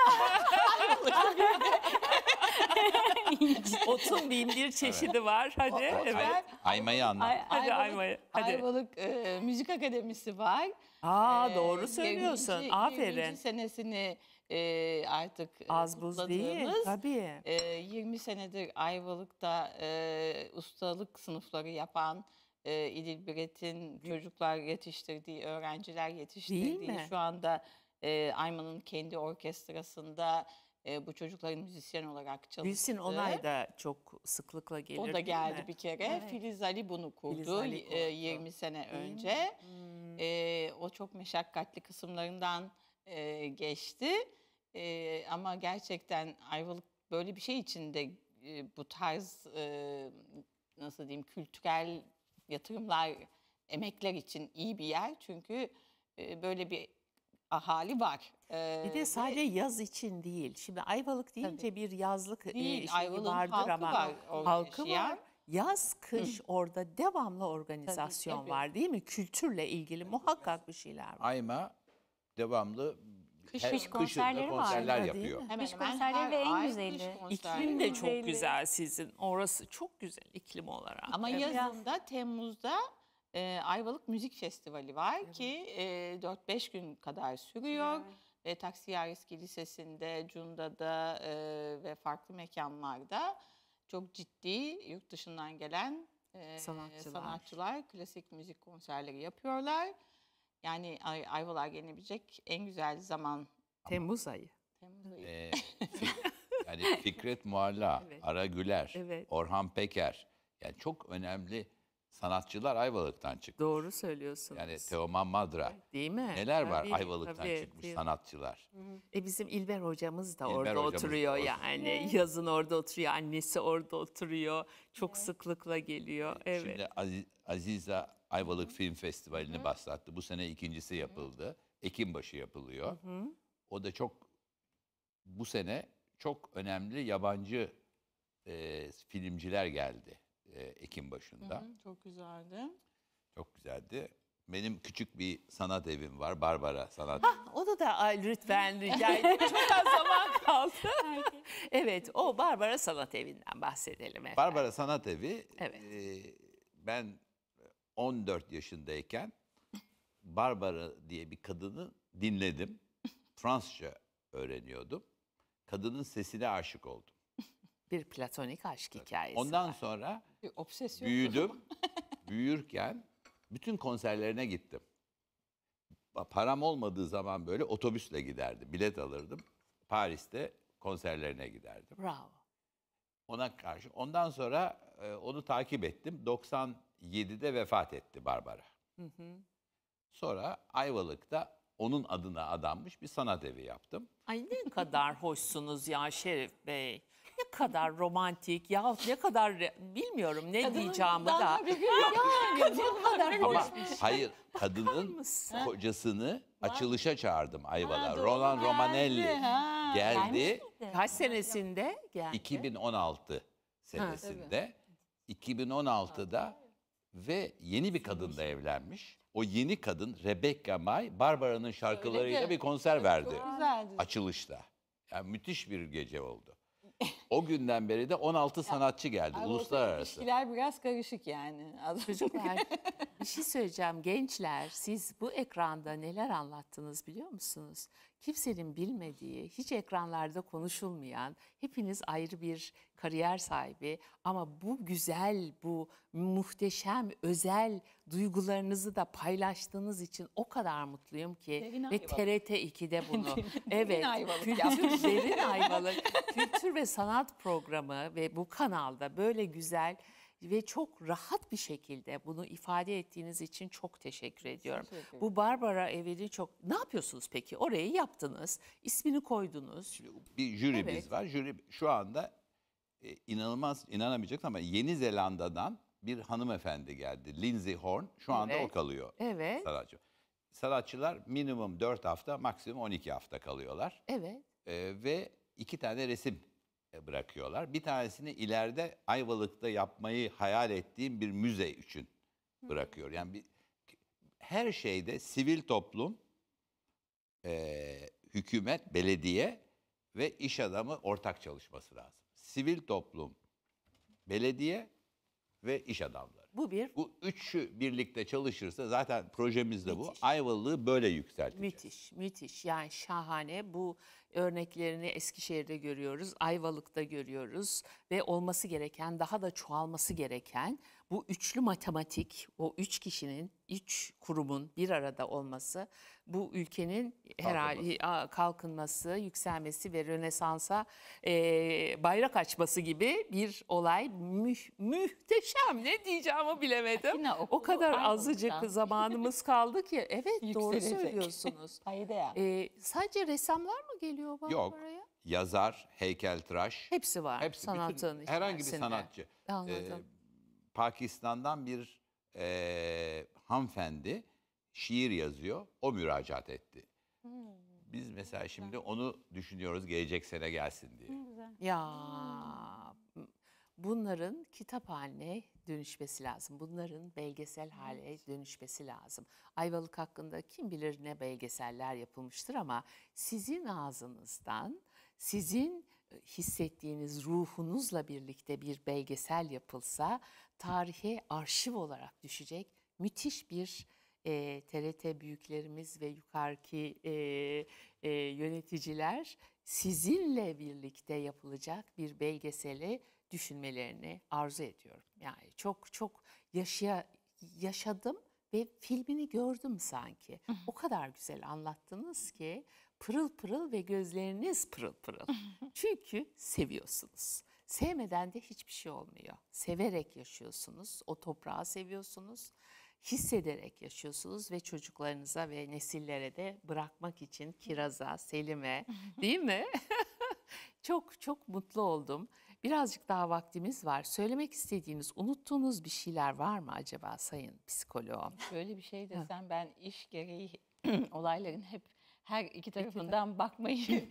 [SPEAKER 1] Otun bin bir çeşidi var. Hadi. Evet.
[SPEAKER 3] Ay- Aymayı anlat.
[SPEAKER 4] Ay-
[SPEAKER 1] Hadi
[SPEAKER 2] Ayvalık-
[SPEAKER 1] Ayva'ya. Hadi.
[SPEAKER 2] Ayvalık e, Müzik Akademisi var.
[SPEAKER 1] Aa
[SPEAKER 2] Ee,
[SPEAKER 1] doğru söylüyorsun.
[SPEAKER 2] yirminci
[SPEAKER 1] Aferin.
[SPEAKER 2] yirminci senesini e, artık e,
[SPEAKER 1] Az buz değil.
[SPEAKER 2] kutladığımız,
[SPEAKER 1] Tabii.
[SPEAKER 2] e, yirmi senedir Ayvalık'ta e, ustalık sınıfları yapan e, İdil Biret'in çocuklar yetiştirdiği, öğrenciler yetiştirdiği,
[SPEAKER 1] mi?
[SPEAKER 2] şu anda e, Ayman'ın kendi orkestrasında e, bu çocukların müzisyen olarak çalıştığı.
[SPEAKER 1] Gülsün Onay da çok sıklıkla gelir.
[SPEAKER 2] O da
[SPEAKER 1] değil
[SPEAKER 2] geldi
[SPEAKER 1] mi?
[SPEAKER 2] bir kere.
[SPEAKER 4] Evet.
[SPEAKER 2] Filiz Ali bunu kurdu,
[SPEAKER 1] Filiz Ali
[SPEAKER 2] e,
[SPEAKER 1] kurdu.
[SPEAKER 2] yirmi sene
[SPEAKER 1] Değil mi?
[SPEAKER 2] önce.
[SPEAKER 1] Hmm.
[SPEAKER 2] E, o çok meşakkatli kısımlarından e, geçti. E, ama gerçekten Ayvalık böyle bir şey için de e, bu tarz e, nasıl diyeyim kültürel yatırımlar, emekler için iyi bir yer. Çünkü e, böyle bir ahali var. E,
[SPEAKER 1] Bir de
[SPEAKER 2] ve
[SPEAKER 1] sadece yaz için değil. Şimdi Ayvalık deyince bir yazlık e,
[SPEAKER 2] Değil,
[SPEAKER 1] şeyi
[SPEAKER 2] Ayvalık'ın
[SPEAKER 1] vardır
[SPEAKER 2] halkı
[SPEAKER 1] ama
[SPEAKER 2] var orada
[SPEAKER 1] halkı
[SPEAKER 2] yaşayan.
[SPEAKER 1] var. Yaz, kış orada devamlı organizasyon
[SPEAKER 2] tabii.
[SPEAKER 1] var değil mi? Kültürle ilgili muhakkak bir şeyler var.
[SPEAKER 3] Ayma devamlı
[SPEAKER 2] Kış-
[SPEAKER 3] her-
[SPEAKER 4] kış
[SPEAKER 3] kışın da
[SPEAKER 4] konserleri var.
[SPEAKER 3] konserler
[SPEAKER 1] Değil
[SPEAKER 3] yapıyor.
[SPEAKER 1] mi?
[SPEAKER 2] Hemen
[SPEAKER 4] Kış
[SPEAKER 2] hemen
[SPEAKER 4] konserleri
[SPEAKER 2] her
[SPEAKER 4] ve en
[SPEAKER 2] ay
[SPEAKER 4] güzeli.
[SPEAKER 2] kış konserleri.
[SPEAKER 1] İklim de
[SPEAKER 4] Güzeldi.
[SPEAKER 1] çok güzel sizin. Orası çok güzel iklim olarak.
[SPEAKER 2] Ama
[SPEAKER 1] Evet.
[SPEAKER 2] yazında, Temmuz'da e, Ayvalık Müzik Festivali var ki e, dört beş gün kadar sürüyor.
[SPEAKER 4] Evet.
[SPEAKER 2] Ve Taksiyareski Lisesi'nde, Cunda'da e, ve farklı mekanlarda çok ciddi yurt dışından gelen e,
[SPEAKER 1] Sanatçılar.
[SPEAKER 2] sanatçılar klasik müzik konserleri yapıyorlar. Yani Ay- Ayvalık'a gelebilecek en güzel zaman
[SPEAKER 1] Temmuz ayı.
[SPEAKER 2] Temmuz ayı.
[SPEAKER 3] Ee, Fik- yani Fikret Mualla,
[SPEAKER 1] Evet.
[SPEAKER 3] Ara Güler,
[SPEAKER 1] Evet.
[SPEAKER 3] Orhan Peker. Yani çok önemli sanatçılar Ayvalık'tan çıktı.
[SPEAKER 1] Doğru söylüyorsunuz.
[SPEAKER 3] Yani Teoman Madra.
[SPEAKER 1] Değil mi?
[SPEAKER 3] Neler var
[SPEAKER 1] Tabii,
[SPEAKER 3] Ayvalık'tan
[SPEAKER 1] tabii,
[SPEAKER 3] çıkmış
[SPEAKER 1] tabii.
[SPEAKER 3] sanatçılar.
[SPEAKER 1] E bizim İlber hocamız da
[SPEAKER 3] İlber
[SPEAKER 1] orada
[SPEAKER 3] hocamız da
[SPEAKER 1] oturuyor
[SPEAKER 3] orada.
[SPEAKER 1] yani. Yazın orada oturuyor, annesi orada oturuyor. Çok sıklıkla geliyor. Evet.
[SPEAKER 3] Şimdi Aziz, Aziza Ayvalık Film Festivali'ni başlattı. Bu sene ikincisi yapıldı. Ekimbaşı yapılıyor. O da çok, bu sene çok önemli yabancı e, filmciler geldi e, Ekim başında.
[SPEAKER 2] Hı, çok güzeldi.
[SPEAKER 3] Çok güzeldi. Benim küçük bir sanat evim var. Barbara Sanat.
[SPEAKER 1] Onu da ay, lütfen rica edeyim. Çok az zaman kaldı. Evet, o Barbara Sanat Evi'nden bahsedelim efendim.
[SPEAKER 3] Barbara Sanat Evi,
[SPEAKER 1] Evet.
[SPEAKER 3] e, ben on dört yaşındayken Barbara diye bir kadını dinledim. Fransızca öğreniyordum. Kadının sesine aşık oldum.
[SPEAKER 1] Bir platonik aşk hikayesi
[SPEAKER 3] Ondan
[SPEAKER 1] var.
[SPEAKER 3] sonra
[SPEAKER 2] Bir obsesyon.
[SPEAKER 3] büyüdüm. Büyürken bütün konserlerine gittim. Pa- Param olmadığı zaman böyle otobüsle giderdim. Bilet alırdım. Paris'te konserlerine giderdim.
[SPEAKER 1] Bravo.
[SPEAKER 3] Ona karşı. Ondan sonra e, onu takip ettim. doksan yedide vefat etti Barbara. Sonra Ayvalık'ta onun adına adanmış bir sanat evi yaptım.
[SPEAKER 1] Ay ne kadar hoşsunuz ya Şerif Bey. Ne kadar romantik ya ne kadar re- bilmiyorum ne diyeceğimi da.
[SPEAKER 2] Daha bir gün
[SPEAKER 1] Yani ne kadar
[SPEAKER 3] Ama
[SPEAKER 1] hoş bir şey.
[SPEAKER 3] hayır, kadının
[SPEAKER 1] mısın?
[SPEAKER 3] kocasını açılışa çağırdım Ayvalık'a.
[SPEAKER 2] doğru,
[SPEAKER 3] Roland
[SPEAKER 2] geldi.
[SPEAKER 3] Romanelli
[SPEAKER 2] Ha,
[SPEAKER 3] geldi.
[SPEAKER 1] Kaç senesinde geldi?
[SPEAKER 3] iki bin on altı senesinde. iki bin on altıda ve yeni bir kadınla evlenmiş. O yeni kadın Rebecca May, Barbara'nın şarkılarıyla
[SPEAKER 2] Öyle mi?
[SPEAKER 3] bir konser verdi.
[SPEAKER 2] Çok güzeldi.
[SPEAKER 3] Açılışta. Yani müthiş bir gece oldu. O günden beri de on altı sanatçı geldi,
[SPEAKER 2] Ayvalık'ta
[SPEAKER 3] uluslararası.
[SPEAKER 2] İlişkiler biraz karışık yani. Az-
[SPEAKER 1] Çocuklar bir şey söyleyeceğim gençler siz bu ekranda neler anlattınız biliyor musunuz? Kimsenin bilmediği, hiç ekranlarda konuşulmayan, hepiniz ayrı bir kariyer sahibi ama bu güzel, bu muhteşem, özel duygularınızı da paylaştığınız için o kadar mutluyum ki
[SPEAKER 2] Derin
[SPEAKER 1] ve
[SPEAKER 2] Ayvalık.
[SPEAKER 1] T R T ikide bunu. Evet,
[SPEAKER 2] Ayvalık
[SPEAKER 1] kültür, derin Ayvalık, kültür ve sanat programı ve bu kanalda böyle güzel ve çok rahat bir şekilde bunu ifade ettiğiniz için çok teşekkür ediyorum.
[SPEAKER 2] Teşekkür ederim.
[SPEAKER 1] Bu Barbara Evi'ni çok... Ne yapıyorsunuz peki? Orayı yaptınız, ismini koydunuz.
[SPEAKER 3] Bir jürimiz
[SPEAKER 1] Evet.
[SPEAKER 3] var. Jüri şu anda e, inanılmaz, inanamayacaksın ama Yeni Zelanda'dan bir hanımefendi geldi. Lindsay Horn. Şu anda
[SPEAKER 1] Evet.
[SPEAKER 3] o kalıyor.
[SPEAKER 1] Evet,
[SPEAKER 3] Sanatçı. Sanatçılar minimum dört hafta, maksimum on iki hafta kalıyorlar.
[SPEAKER 1] evet.
[SPEAKER 3] Ee, ve iki tane resim e, bırakıyorlar. Bir tanesini ileride Ayvalık'ta yapmayı hayal ettiğim bir müze için bırakıyor. Yani bir, her şeyde sivil toplum, e, hükümet, belediye ve iş adamı ortak çalışması lazım. Sivil toplum, belediye ve iş adamları.
[SPEAKER 1] Bu bir
[SPEAKER 3] Bu üçü birlikte çalışırsa zaten projemiz de bu.
[SPEAKER 1] Müthiş.
[SPEAKER 3] Ayvalık'ı böyle yükselteceğiz.
[SPEAKER 1] müthiş, müthiş. Yani şahane. Bu örneklerini Eskişehir'de görüyoruz, Ayvalık'ta görüyoruz ve olması gereken, daha da çoğalması gereken bu üçlü matematik, o üç kişinin, üç kurumun bir arada olması, bu ülkenin herhalde Aa, kalkınması, yükselmesi ve Rönesans'a e, bayrak açması gibi bir olay. Müh- muhteşem, ne diyeceğimi bilemedim.
[SPEAKER 2] Atina
[SPEAKER 1] O
[SPEAKER 2] okulu
[SPEAKER 1] kadar
[SPEAKER 2] Ayvalık'tan.
[SPEAKER 1] azıcık zamanımız kaldı ki. Evet, doğru
[SPEAKER 2] Yükselecek.
[SPEAKER 1] söylüyorsunuz.
[SPEAKER 2] Haydi ya.
[SPEAKER 1] Ee, sadece ressamlar mı geliyor
[SPEAKER 3] Yok.
[SPEAKER 1] Barbara'ya?
[SPEAKER 3] Yazar, heykeltıraş,
[SPEAKER 1] Hepsi var
[SPEAKER 3] hepsi bütün-
[SPEAKER 1] sanatın
[SPEAKER 3] herhangi bir
[SPEAKER 1] içerisinde.
[SPEAKER 3] sanatçı.
[SPEAKER 1] Anladım.
[SPEAKER 3] Ee, Pakistan'dan bir e, hanımefendi şiir yazıyor. O müracaat etti.
[SPEAKER 1] Hmm.
[SPEAKER 3] Biz mesela şimdi onu düşünüyoruz gelecek sene gelsin diye.
[SPEAKER 1] Ya bunların kitap haline dönüşmesi lazım. Bunların belgesel hale dönüşmesi lazım. Ayvalık hakkında kim bilir ne belgeseller yapılmıştır ama sizin ağzınızdan, sizin hissettiğiniz ruhunuzla birlikte bir belgesel yapılsa tarihe arşiv olarak düşecek müthiş bir e, T R T büyüklerimiz ve yukarıki e, e, yöneticiler sizinle birlikte yapılacak bir belgeseli düşünmelerini arzu ediyorum. Yani çok çok yaşaya, yaşadım ve filmini gördüm sanki. O kadar güzel anlattınız ki pırıl pırıl ve gözleriniz pırıl pırıl. Çünkü seviyorsunuz. Sevmeden de hiçbir şey olmuyor. Severek yaşıyorsunuz, o toprağı seviyorsunuz, hissederek yaşıyorsunuz ve çocuklarınıza ve nesillere de bırakmak için Kiraz'a, Selim'e, değil mi? Çok çok mutlu oldum. Birazcık daha vaktimiz var. Söylemek istediğiniz, unuttuğunuz bir şeyler var mı acaba sayın psikoloğum?
[SPEAKER 2] Böyle bir şey desem ben iş gereği olayların hep her iki tarafından bakmayı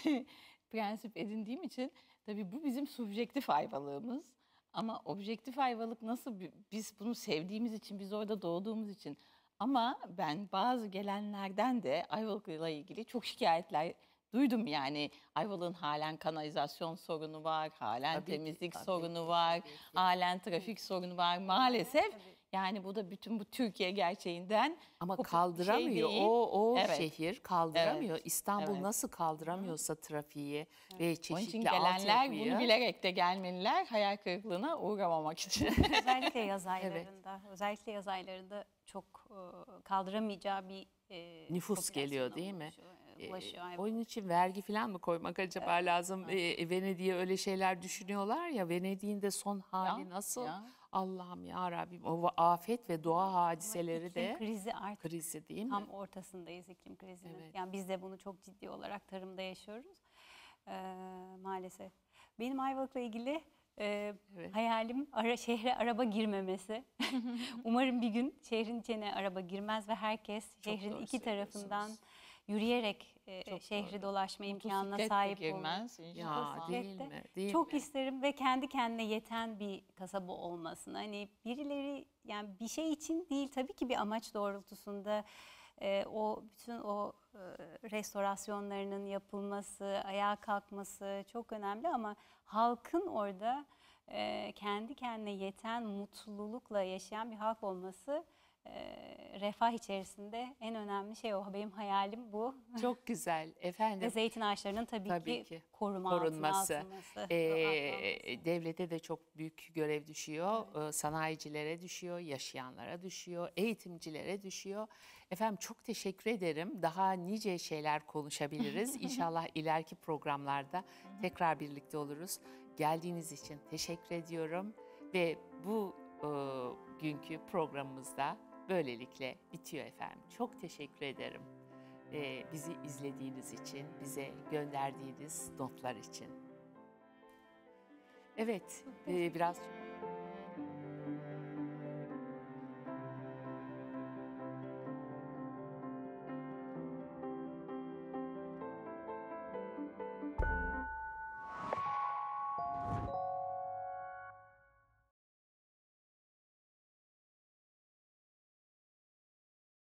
[SPEAKER 2] prensip edindiğim için tabii bu bizim subjektif ayvalığımız. Ama objektif ayvalık nasıl bi- biz bunu sevdiğimiz için, biz orada doğduğumuz için. Ama ben bazı gelenlerden de Ayvalık'la ilgili çok şikayetler duydum yani. Ayvalık'ın halen kanalizasyon sorunu var, halen
[SPEAKER 1] Tabii ki,
[SPEAKER 2] temizlik
[SPEAKER 1] tabii
[SPEAKER 2] sorunu
[SPEAKER 1] ki,
[SPEAKER 2] var,
[SPEAKER 1] tabii ki.
[SPEAKER 2] halen trafik sorunu var maalesef.
[SPEAKER 4] Tabii.
[SPEAKER 2] Yani bu da bütün bu Türkiye gerçeğinden
[SPEAKER 1] Ama
[SPEAKER 2] kopuk bir şey
[SPEAKER 1] kaldıramıyor.
[SPEAKER 2] değil.
[SPEAKER 1] o o
[SPEAKER 2] Evet.
[SPEAKER 1] şehir kaldıramıyor.
[SPEAKER 2] Evet.
[SPEAKER 1] İstanbul
[SPEAKER 2] Evet.
[SPEAKER 1] nasıl kaldıramıyorsa trafiği ve
[SPEAKER 2] Onun için
[SPEAKER 1] çeşitli
[SPEAKER 2] gelenler
[SPEAKER 1] altyapıyı.
[SPEAKER 2] bunu bilerek de gelmeliler, hayal kırıklığına uğramamak için.
[SPEAKER 4] Özellikle yaz aylarında, özellikle yaz aylarında çok e, kaldıramayacağı bir e,
[SPEAKER 1] Nüfus geliyor, değil mi?
[SPEAKER 4] popülasyona ulaşıyor,
[SPEAKER 1] Ee,
[SPEAKER 4] ulaşıyor Ayvalık.
[SPEAKER 1] Onun için vergi falan mı koymak acaba lazım? Ee, Venedik'e öyle şeyler düşünüyorlar ya. Venedik'in de son hali
[SPEAKER 2] Ya,
[SPEAKER 1] nasıl?
[SPEAKER 2] ya.
[SPEAKER 1] Allah'ım ya Rabbim. O va- afet ve doğa hadiseleri
[SPEAKER 4] İklim
[SPEAKER 1] de
[SPEAKER 4] krizi artık
[SPEAKER 1] krizi değil mi?
[SPEAKER 4] tam ortasındayız iklim krizinin.
[SPEAKER 1] Evet.
[SPEAKER 4] Yani biz de bunu çok ciddi olarak tarımda yaşıyoruz Ee, maalesef. Benim Ayvalık'la ilgili e,
[SPEAKER 1] Evet.
[SPEAKER 4] hayalim ara, şehre araba girmemesi. Umarım bir gün şehrin içine araba girmez ve herkes şehrin
[SPEAKER 1] doğru
[SPEAKER 4] iki tarafından
[SPEAKER 1] söylüyorsunuz.
[SPEAKER 4] yürüyerek e,
[SPEAKER 1] Çok
[SPEAKER 4] şehri
[SPEAKER 1] doğru.
[SPEAKER 4] dolaşma imkanına
[SPEAKER 2] Motosiklet de
[SPEAKER 4] sahip olur.
[SPEAKER 2] girmez
[SPEAKER 1] Ya
[SPEAKER 2] inşallah.
[SPEAKER 1] değil
[SPEAKER 4] Bisiklette
[SPEAKER 1] mi? Değil
[SPEAKER 4] çok
[SPEAKER 1] mi?
[SPEAKER 4] isterim ve kendi kendine yeten bir kasaba olmasını. Hani birileri yani bir şey için değil tabii ki bir amaç doğrultusunda e, o bütün o e, restorasyonlarının yapılması, ayağa kalkması çok önemli ama halkın orada e, kendi kendine yeten mutlulukla yaşayan bir halk olması e, refah içerisinde en önemli şey o. Benim hayalim bu.
[SPEAKER 1] Çok güzel
[SPEAKER 4] Ve
[SPEAKER 1] efendim.
[SPEAKER 4] zeytin ağaçlarının tabii,
[SPEAKER 1] Tabii
[SPEAKER 4] ki,
[SPEAKER 1] ki.
[SPEAKER 4] koruma
[SPEAKER 1] Korunması.
[SPEAKER 4] altına alınması.
[SPEAKER 1] Ee,
[SPEAKER 4] altlanması.
[SPEAKER 1] devlete de çok büyük görev düşüyor. Ee, sanayicilere düşüyor, yaşayanlara düşüyor, eğitimcilere düşüyor. Efendim çok teşekkür ederim. Daha nice şeyler konuşabiliriz. İnşallah ileriki programlarda tekrar birlikte oluruz. Geldiğiniz için teşekkür ediyorum ve bu e, günkü programımızda böylelikle bitiyor efendim. Çok teşekkür ederim. Ee, bizi izlediğiniz için, bize gönderdiğiniz notlar için. Evet, e, biraz